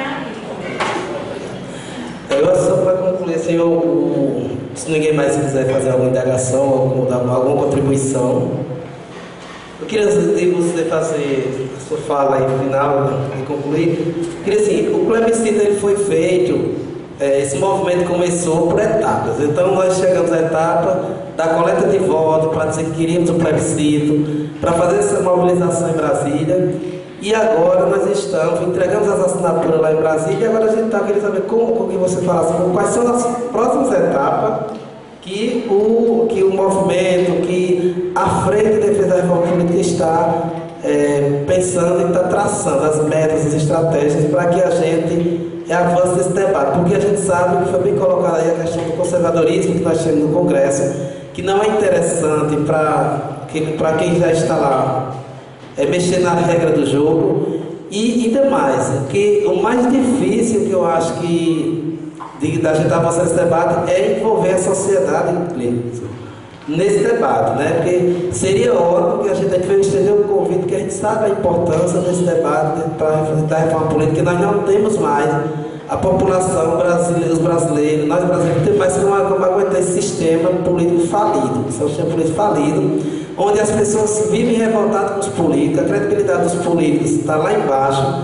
aqui. Eu só para concluir, assim, se ninguém mais quiser fazer alguma indagação, alguma contribuição, eu queria de você fazer a sua fala aí no final e concluir. Eu queria assim, o plebiscito ele foi feito, esse movimento começou por etapas. Então nós chegamos à etapa da coleta de votos para dizer que queríamos o plebiscito, para fazer essa mobilização em Brasília. E agora nós entregamos as assinaturas lá em Brasília e agora a gente está querendo saber como que você falasse, quais são as próximas etapas que o movimento, que a Frente de Defesa da Reforma Política está pensando e está traçando as metas, as estratégias para que a gente avance nesse debate. Porque a gente sabe que foi bem colocada aí a questão do conservadorismo que nós temos no Congresso, que não é interessante para quem já está lá mexer na regra do jogo e demais. Que o mais difícil que eu acho que da gente avançar nesse debate é envolver a sociedade nesse debate, né? Porque seria ótimo que a gente estender o convite, que a gente sabe a importância desse debate da reforma política, que nós não temos mais a população brasileira, os brasileiros, nós brasileiros não temos mais como aguentar esse sistema político falido, esse sistema político falido, onde as pessoas vivem revoltadas com os políticos, a credibilidade dos políticos está lá embaixo.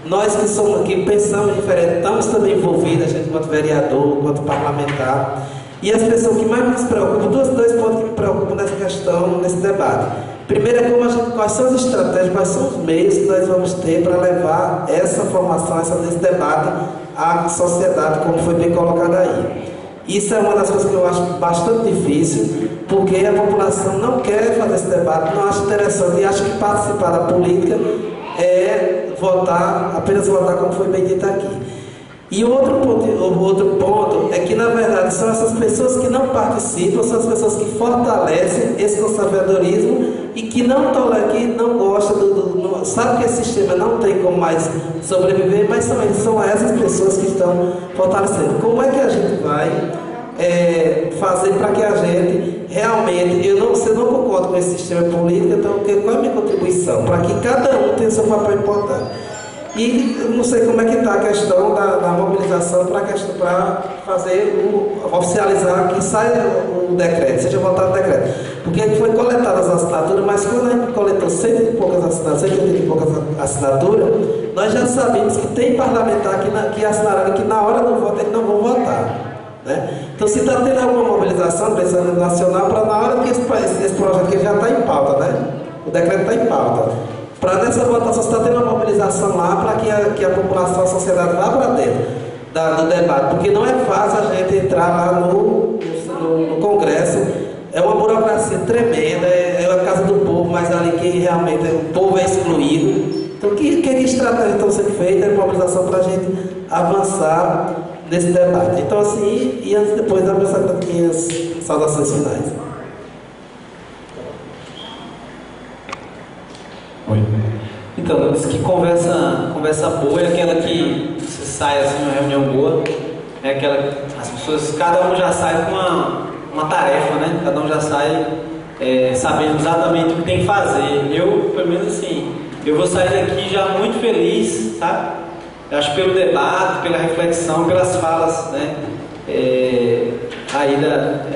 Nós que somos aqui, pensamos diferente, estamos também envolvidos, a gente quanto vereador, quanto parlamentar. E as pessoas que mais nos preocupam, dois pontos que me preocupam nessa questão, nesse debate. Primeiro é quais são as estratégias, quais são os meios que nós vamos ter para levar essa formação, esse debate à sociedade, como foi bem colocado aí. Isso é uma das coisas que eu acho bastante difícil, porque a população não quer fazer esse debate, não acha interessante e acha que participar da política é votar, apenas votar como foi bem dito aqui. E o outro ponto é que, na verdade, são essas pessoas que não participam, são as pessoas que fortalecem esse conservadorismo e que não toleram, que não gostam sabe que esse sistema não tem como mais sobreviver, mas são essas pessoas que estão fortalecendo. Como é que a gente vai fazer para que a gente realmente, você não concorda com esse sistema político, então qual é a minha contribuição? Para que cada um tenha seu papel importante. E eu não sei como é que está a questão da mobilização para oficializar que saia o decreto, seja votado o decreto. Porque foi coletadas as assinaturas, mas quando a gente coletou 100 e poucas assinaturas, nós já sabemos que tem parlamentar que assinaram que na hora do voto eles não vão votar. Né? Então, se está tendo alguma mobilização do Pensamento Nacional, para na hora que esse projeto que já está em pauta, né? O decreto está em pauta. Para nessa votação, você está tendo uma mobilização lá para que a população, a sociedade vá para dentro do debate, porque não é fácil a gente entrar lá no Congresso, é uma burocracia tremenda, é a casa do povo, mas ali que realmente o povo é excluído. Então, que estratégias estão sendo feitas? É mobilização para a gente avançar nesse debate. Então, assim, e antes depois da minhas saudações finais. Oi. Então, eu disse que conversa boa é aquela que você sai assim numa reunião boa, é aquela as pessoas, cada um já sai com uma tarefa, né? Cada um já sai sabendo exatamente o que tem que fazer. Eu, pelo menos assim, eu vou sair daqui já muito feliz, sabe? Eu acho pelo debate, pela reflexão, pelas falas, né? Aí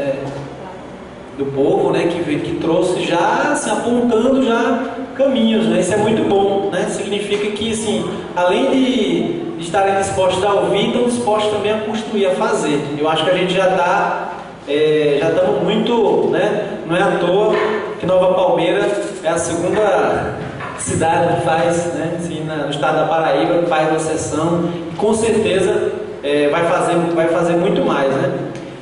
do povo, né, que trouxe já se apontando já caminhos, né? Isso é muito bom, né? Significa que, assim, além de estarem dispostos a ouvir, estão dispostos também a construir, a fazer. Eu acho que a gente já estamos muito, né? Não é à toa que Nova Palmeira é a segunda cidade que faz, né? Assim, no estado da Paraíba, que faz uma sessão, e com certeza vai fazer muito mais, né?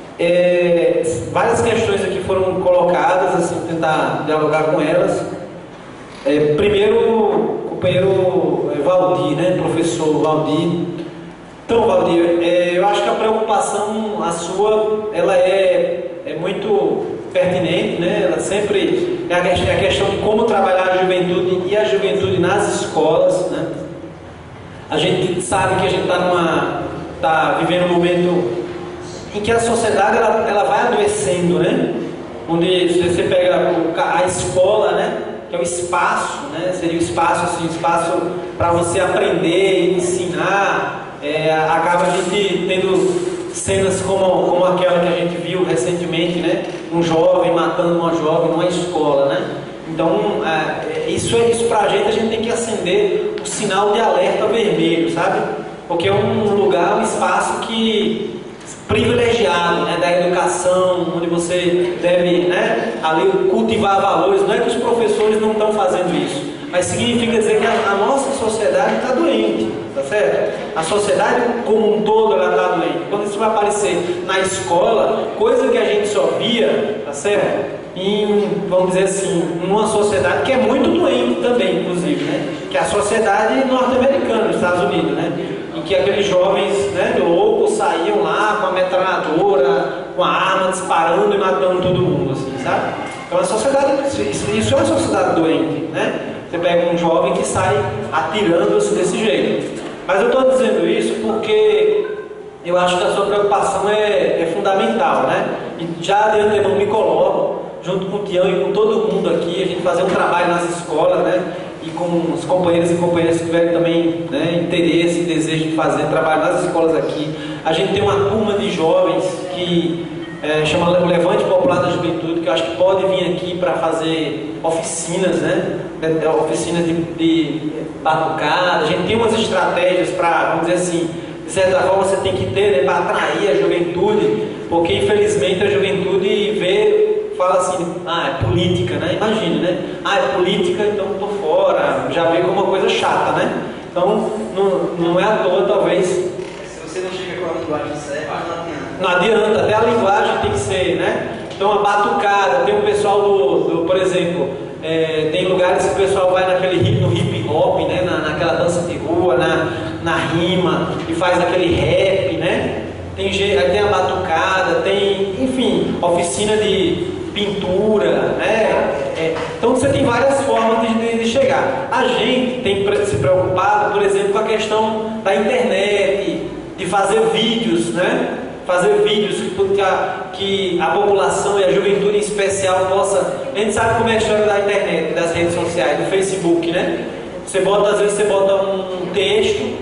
Várias questões aqui foram colocadas, assim, tentar dialogar com elas. Primeiro, o companheiro Valdir, né, professor Valdir. Então, Valdir, eu acho que a preocupação, a sua, ela é muito pertinente, né? Ela sempre é a questão de como trabalhar a juventude e a juventude nas escolas, né? A gente sabe que a gente está vivendo um momento em que a sociedade ela vai adoecendo, né? Onde você pega a escola, né? Que é o espaço, né? Seria o espaço, assim, espaço para você aprender, ensinar. Acaba a gente tendo cenas como aquela que a gente viu recentemente, né? Um jovem matando uma jovem numa escola, né? Então, isso para a gente tem que acender o sinal de alerta vermelho, sabe? Porque é um lugar, um espaço privilegiado, né, da educação, onde você deve, né, ali cultivar valores. Não é que os professores não estão fazendo isso, mas significa dizer que a nossa sociedade está doente, tá certo? A sociedade como um todo ela está doente. Quando isso vai aparecer na escola, coisa que a gente só via, tá certo? Vamos dizer assim, numa sociedade que é muito doente também, inclusive, né? Que é a sociedade norte-americana, dos Estados Unidos, né? Em que aqueles jovens, né, loucos saíam lá com a metralhadora, com a arma disparando e matando todo mundo, assim, sabe? Então a sociedade, isso é uma sociedade doente, né? Você pega um jovem que sai atirando desse jeito. Mas eu estou dizendo isso porque eu acho que a sua preocupação é fundamental, né? E já de antemão me coloco, junto com o Tião e com todo mundo aqui, a gente fazer um trabalho nas escolas, né? E com os companheiros e companheiras que tiverem também, né, interesse e desejo de fazer trabalho nas escolas aqui. A gente tem uma turma de jovens que chama o Levante Popular da Juventude, que eu acho que pode vir aqui para fazer oficinas, né? Oficinas de batucada. A gente tem umas estratégias para, vamos dizer assim, de certa forma você tem que ter, né, para atrair a juventude, porque infelizmente a juventude fala assim, é política, né? Imagina, né? É política, então tô fora, já vê como uma coisa chata, né? Então não é à toa, talvez. Se você não chega com a linguagem certa, não adianta, até a linguagem tem que ser, né? Então a batucada, tem o pessoal por exemplo, tem lugares que o pessoal vai no hip hop, né? Naquela dança de rua, na rima, e faz aquele rap, né? Aí tem a batucada, tem, enfim, oficina de pintura, né? Então você tem várias formas de chegar. A gente tem se preocupado, por exemplo, com a questão da internet, de fazer vídeos, né? Fazer vídeos que a população e a juventude em especial possa... A gente sabe como é a história da internet, das redes sociais, do Facebook, né? Às vezes você bota um texto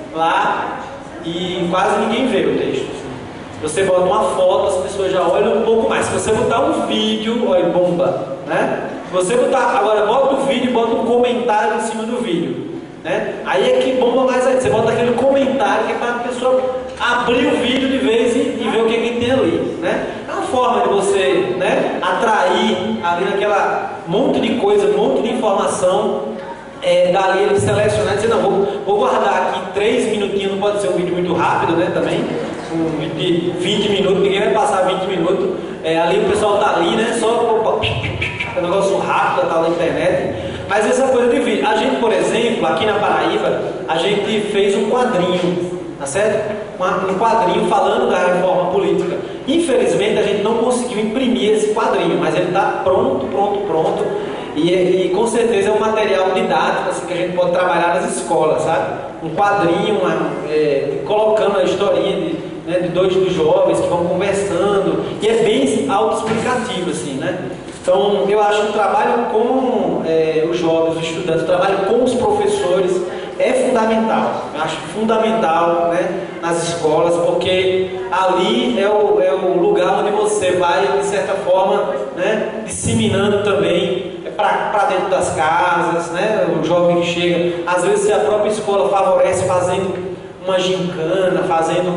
lá e quase ninguém vê o texto. Se você bota uma foto, as pessoas já olham um pouco mais. Se você botar um vídeo, olha, bomba, né? Se você botar, agora bota o vídeo e bota um comentário em cima do vídeo, né? Aí é que bomba mais ainda. Você bota aquele comentário que é para a pessoa abrir o vídeo de vez e ver o que tem ali, né? É uma forma de você, né, atrair ali naquela monte de coisa, um monte de informação. Dali ele selecionar e dizer, não, vou guardar aqui 3 minutinhos, não pode ser um vídeo muito rápido, né, também, um vídeo de 20 minutos, ninguém vai passar 20 minutos, ali o pessoal tá ali, né, só um negócio rápido, tá na internet, mas essa coisa de vídeo. A gente, por exemplo, aqui na Paraíba, a gente fez um quadrinho, tá certo? Um quadrinho falando da reforma política. Infelizmente a gente não conseguiu imprimir esse quadrinho, mas ele está pronto. E com certeza é um material didático assim, que a gente pode trabalhar nas escolas, sabe? Um quadrinho, colocando a historinha de dois jovens que vão conversando, e é bem autoexplicativo, assim, né? Então, eu acho que o trabalho com os jovens, os estudantes, o trabalho com os professores é fundamental. Eu acho fundamental, né, nas escolas, porque ali é o lugar onde você vai, de certa forma, né, disseminando também para dentro das casas, né, o jovem que chega. Às vezes a própria escola favorece fazendo uma gincana, fazendo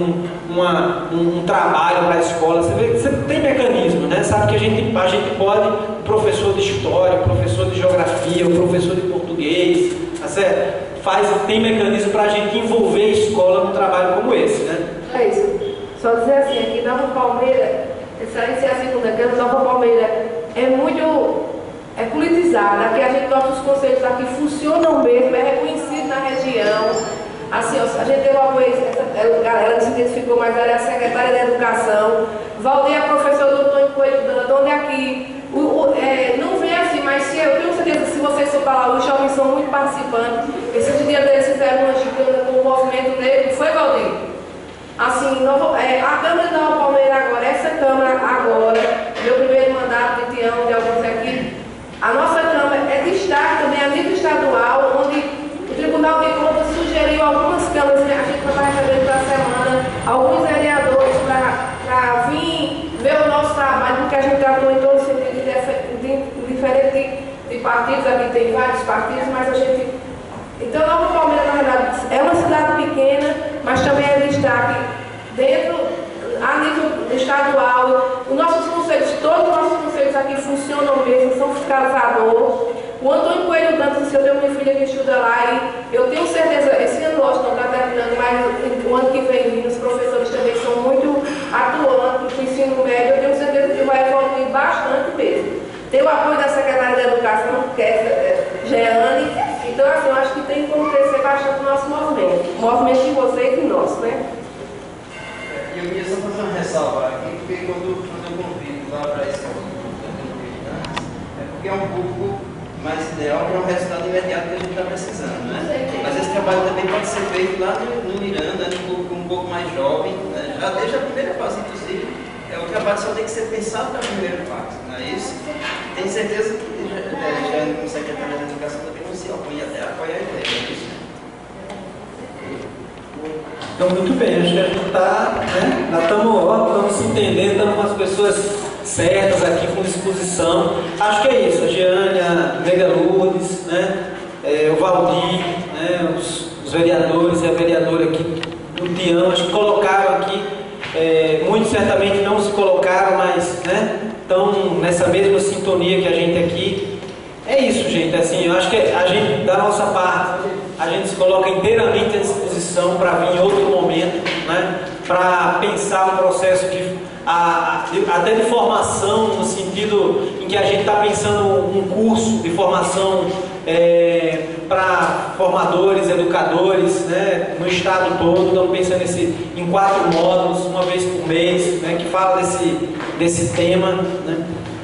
um trabalho para a escola. Você vê que você tem mecanismo, né? Sabe que a gente pode, o professor de história, o professor de geografia, o professor de português, tá certo? Tem mecanismo para a gente envolver a escola num trabalho como esse, né? É isso. Só dizer assim, aqui Nova Palmeira, essa é a segunda casa, Nova Palmeira é muito politizada. Aqui a gente, nossos conselhos aqui funcionam mesmo, é reconhecido na região. Assim, a gente teve uma vez, ela se identificou, mas ela é a secretária da Educação. Valdir é professor do Antônio Coelho Dantas, onde aqui, não vem assim, mas eu tenho certeza que se vocês for para lá, os jovens são muito participantes. Esses dias deles fizeram uma gigante com o movimento negro, foi, Valdir? Assim, a Câmara de Nova Palmeira agora, essa Câmara agora, meu primeiro mandato de Tião, de alguns aqui, a nossa Câmara é destaque também a nível estadual, onde o Tribunal de Contas sugeriu algumas câmaras que a gente vai estar recebendo para a semana, alguns vereadores para vir ver o nosso trabalho, porque a gente atua em todo sentido diferente de partidos, aqui tem vários partidos, mas a gente... Então, Nova Palmeira, na verdade, é uma cidade pequena, mas também é destaque dentro, a nível estadual. Os nossos conselhos, todos os nossos conselhos aqui funcionam mesmo, são fiscalizadores. O Antônio Coelho Dantas, eu tenho minha filha que estuda lá e eu tenho certeza, esse ano nós não está terminando, mas o ano que vem os professores também são muito atuantes no ensino médio, eu tenho certeza que vai evoluir bastante mesmo. Tem o apoio da Secretaria da Educação, que é Jeane, então assim, eu acho que tem como crescer bastante o nosso movimento. O movimento de vocês e nosso, né? Eu queria só fazer uma ressalva aqui, porque quando eu convido lá para esse é porque é um público mais ideal para um resultado imediato que a gente está precisando, né? Mas esse trabalho também pode ser feito lá no Miranda, no público um pouco mais jovem, né? Já desde a primeira fase, inclusive, o trabalho só tem que ser pensado na primeira fase, não é isso? Tenho certeza que já no secretário da Educação também não se opõe até a apoiar a ideia, não é isso? Então, muito bem, acho que a gente está, né? Já estamos se entendendo, estamos com as pessoas certas aqui, com disposição. Acho que é isso, a Jeane, a Nega Lourdes, né? O Valdir, né? Os vereadores e a vereadora aqui do Tião, acho que colocaram aqui, muitos certamente não se colocaram, mas, né? Estão nessa mesma sintonia que a gente aqui. É isso, gente, assim, eu acho que a gente, da nossa parte, a gente se coloca inteiramente à disposição para vir em outro momento, né? Para pensar um processo até de formação, no sentido em que a gente está pensando um curso de formação para formadores, educadores, né? No estado todo. Estamos pensando em 4 módulos, uma vez por mês, né? Que fala desse tema, né?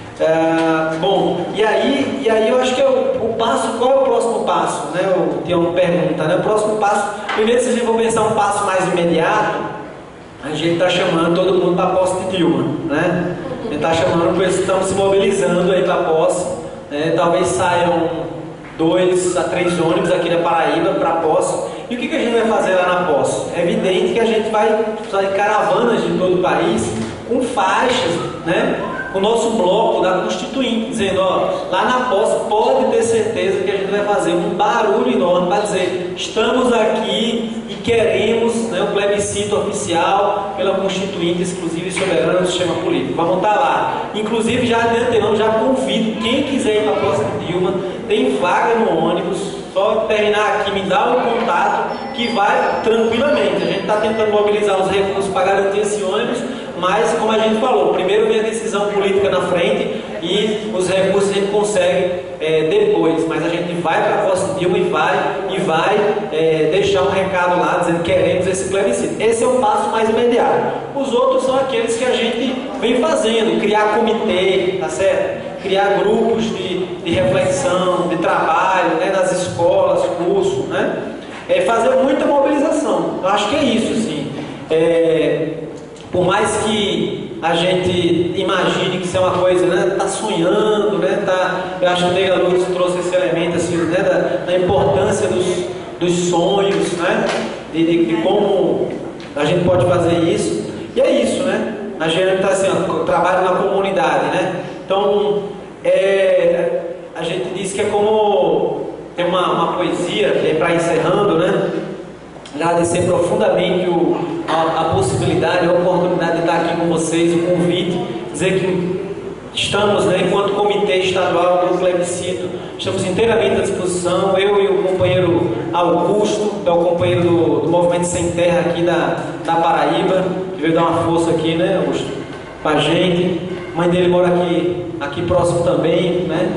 Bom, e aí eu acho que o passo, qual é o próximo passo? Né? O Tião pergunta, né? O próximo passo, primeiro se a gente for pensar um passo mais imediato, a gente está chamando todo mundo para a posse de Dilma, né? A gente está chamando, porque estamos se mobilizando aí para a posse, né? Talvez saiam 2 a 3 ônibus aqui da Paraíba para a posse. E o que a gente vai fazer lá na posse? É evidente que a gente vai fazer caravanas de todo o país com faixas, né? O nosso bloco da Constituinte, dizendo, ó, lá na posse pode ter certeza que a gente vai fazer um barulho enorme para dizer, estamos aqui e queremos, né, o plebiscito oficial pela Constituinte exclusiva e soberana do sistema político. Vamos estar lá. Inclusive, já de antemão, já convido quem quiser ir para a posse de Dilma, tem vaga no ônibus, só terminar aqui, me dá um contato que vai tranquilamente. A gente está tentando mobilizar os recursos para garantir esse ônibus, mas, como a gente falou, primeiro vem a decisão política na frente e os recursos a gente consegue depois. Mas a gente vai para a posse de Dilma e vai deixar um recado lá dizendo que queremos esse plebiscito. Esse é o passo mais imediato. Os outros são aqueles que a gente vem fazendo, criar comitê, tá certo? Criar grupos de reflexão, de trabalho, né, nas escolas, cursos, né? Fazer muita mobilização. Eu acho que é isso, sim. Por mais que a gente imagine que isso é uma coisa, né, tá sonhando, né, eu acho que o Nega Lourdes trouxe esse elemento assim, né, da importância dos sonhos, né, de como a gente pode fazer isso. E é isso, né? A gente está assim, ó, trabalho na comunidade, né? Então, a gente diz que é como tem uma poesia, para encerrando, né? Agradecer profundamente a possibilidade, a oportunidade de estar aqui com vocês, o convite, dizer que estamos, né, enquanto Comitê Estadual do Plebiscito, estamos inteiramente à disposição, eu e o companheiro Augusto, que é o companheiro do Movimento Sem Terra aqui da Paraíba, que veio dar uma força aqui, né, Augusto, para a gente. A mãe dele mora aqui próximo também, né?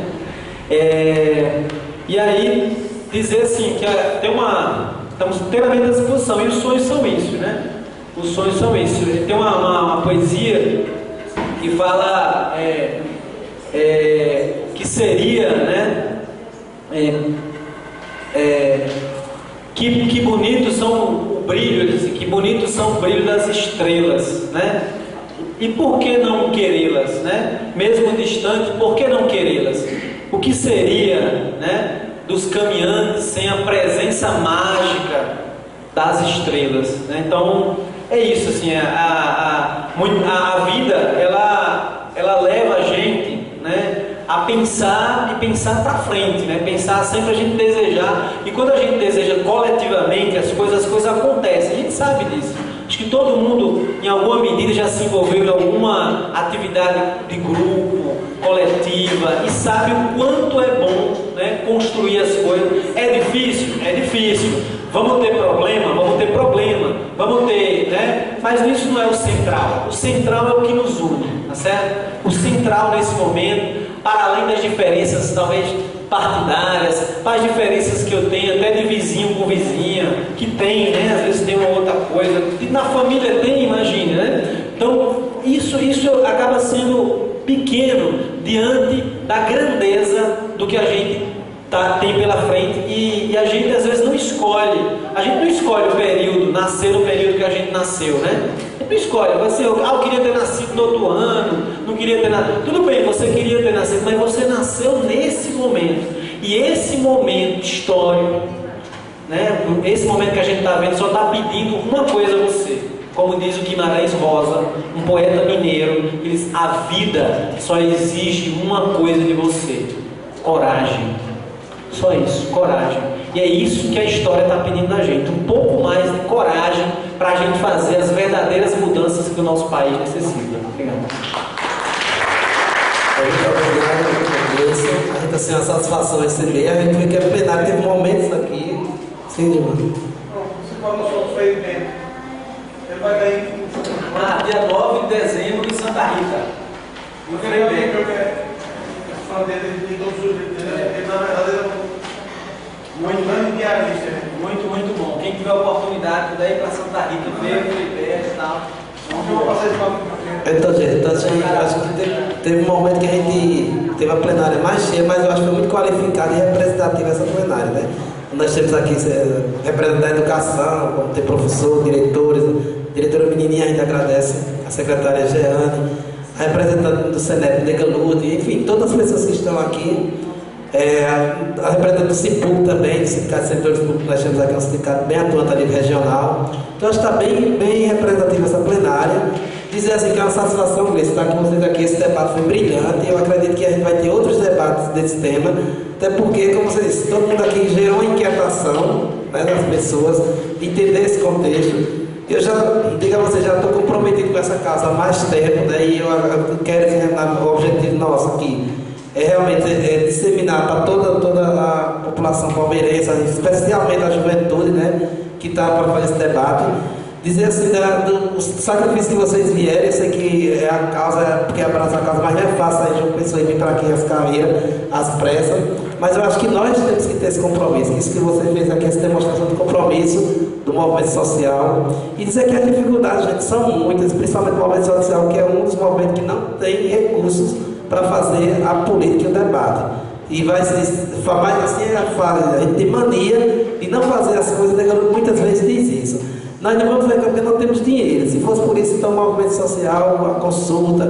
E aí, dizer assim, que estamos inteiramente à disposição, e os sonhos são isso, né? Os sonhos são isso. Tem uma poesia que fala que seria, né? Que bonitos são o brilho, que bonitos são o brilho das estrelas, né? E por que não querê-las, né? Mesmo distante, por que não querê-las? O que seria, né, dos caminhantes sem a presença mágica das estrelas, né? Então é isso, assim, a vida ela leva a gente, né, a pensar e pensar para frente, né? Pensar sempre a gente desejar, e quando a gente deseja coletivamente as coisas acontecem, a gente sabe disso. Acho que todo mundo, em alguma medida, já se envolveu em alguma atividade de grupo, coletiva, e sabe o quanto é bom, né, construir as coisas. É difícil? É difícil. Vamos ter problema? Vamos ter problema. Vamos ter, né? Mas isso não é o central. O central é o que nos une, tá certo? O central nesse momento, para além das diferenças, talvez partidárias, para as diferenças que eu tenho, até de vizinho com vizinha, que tem, né? Às vezes tem uma outra coisa, e na família tem, imagine, né? Então, isso acaba sendo pequeno diante da grandeza do que a gente tem pela frente, e a gente às vezes não escolhe. A gente não escolhe o período, nascer no período que a gente nasceu, né? A gente não escolhe, vai ser, eu queria ter nascido no outro ano, não queria ter nascido. Tudo bem, você queria ter nascido, mas você nasceu nesse momento. E esse momento histórico, né? Esse momento que a gente está vendo só está pedindo uma coisa a você. Como diz o Guimarães Rosa, um poeta mineiro, ele diz: a vida só exige uma coisa de você: coragem. Só isso, coragem. E é isso que a história está pedindo da gente, um pouco mais de coragem para a gente fazer as verdadeiras mudanças que o nosso país necessita. Obrigado. Muito obrigado, Deus. A gente tem uma satisfação receber. A gente vê que é plenário, teve momentos aqui. Sim, irmão. Você falou sobre o ferimento. Ele vai dar em Dia 9 de dezembro em Santa Rita. o ferimento. Eu falei dele de todos os dias. Ele, na verdade, era muito grande diarista. Muito, muito bom. Quem tiver a oportunidade de ir para Santa Rita, ver o Felipe e tal. Eu vou passar esse papo. Então, gente, acho que teve um momento que a gente teve a plenária mais cheia, mas eu acho que foi muito qualificada e representativa essa plenária, né? Nós temos aqui representantes da educação, como tem professor, diretores, a diretora menininha, a gente agradece, a secretária Jeane, a representante do Senep, Nega Lude, enfim, todas as pessoas que estão aqui, a representante do CIPUC também, do Sindicato de Servidores Públicos, nós temos aqui um sindicato bem atuante a nível regional. Então, acho que está bem representativa essa plenária. Dizer assim que é uma satisfação, Gleice, estar com vocês aqui. Esse debate foi brilhante. Eu acredito que a gente vai ter outros debates desse tema, até porque, como vocês disse, todo mundo aqui gerou uma inquietação, né, das pessoas de entender esse contexto. Eu já, digo a vocês, já estou comprometido com essa causa há mais tempo, né, e eu quero dizer, o objetivo nosso aqui é realmente disseminar para toda a população palmeirense, especialmente a juventude, né, que está para fazer esse debate. Dizer assim, do sacrifício que vocês vierem, eu sei que é a causa, porque abraçar a causa, mas não é fácil aí de uma pessoa vir para aqui as carreiras, às pressas, mas eu acho que nós temos que ter esse compromisso, isso que você fez aqui, essa demonstração de compromisso do movimento social, e dizer que as dificuldades, gente, são muitas, principalmente o movimento social, que é um dos movimentos que não tem recursos para fazer a política e o debate. E vai ser, mais assim, a gente tem mania de não fazer as coisas, muitas vezes diz isso. Nós não vamos ver porque não temos dinheiro. Se fosse por isso, então o movimento social, a consulta,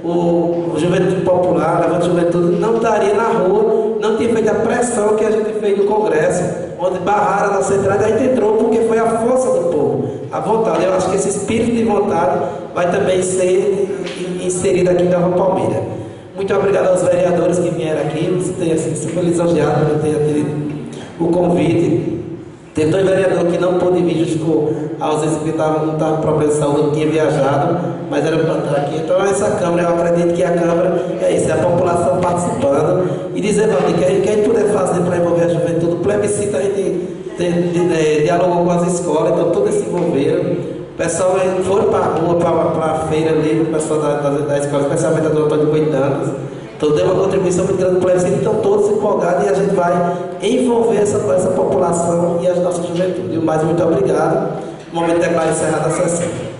o Juventude Popular, a Levante Juventude, não estaria na rua, não tinha feito a pressão que a gente fez no Congresso, onde barraram a nossa entrada, a gente entrou porque foi a força do povo, a vontade. Eu acho que esse espírito de vontade vai também ser inserido aqui em Nova Palmeira. Muito obrigado aos vereadores que vieram aqui, estou super lisonjeado por ter tido o convite. Tem dois vereadores que não pôde vir, justificou a ausência porque não estava com problema de saúde, não tinha viajado, mas era para estar aqui. Então essa Câmara, eu acredito que a Câmara é isso, é a população participando. E dizer, Valdir, que a gente puder fazer para envolver a juventude, o plebiscito a gente dialogou com as escolas, então todos se envolveram. O pessoal foram para a rua, para a feira ali, o pessoal da escola, especialmente a do Antônio Coitanas. Então deu uma contribuição muito grande para o plebiscito, então todos empolgados, e a gente vai envolver essa população e as nossas juventudes. E o mais, muito obrigado. No momento de declarar encerrada a sessão.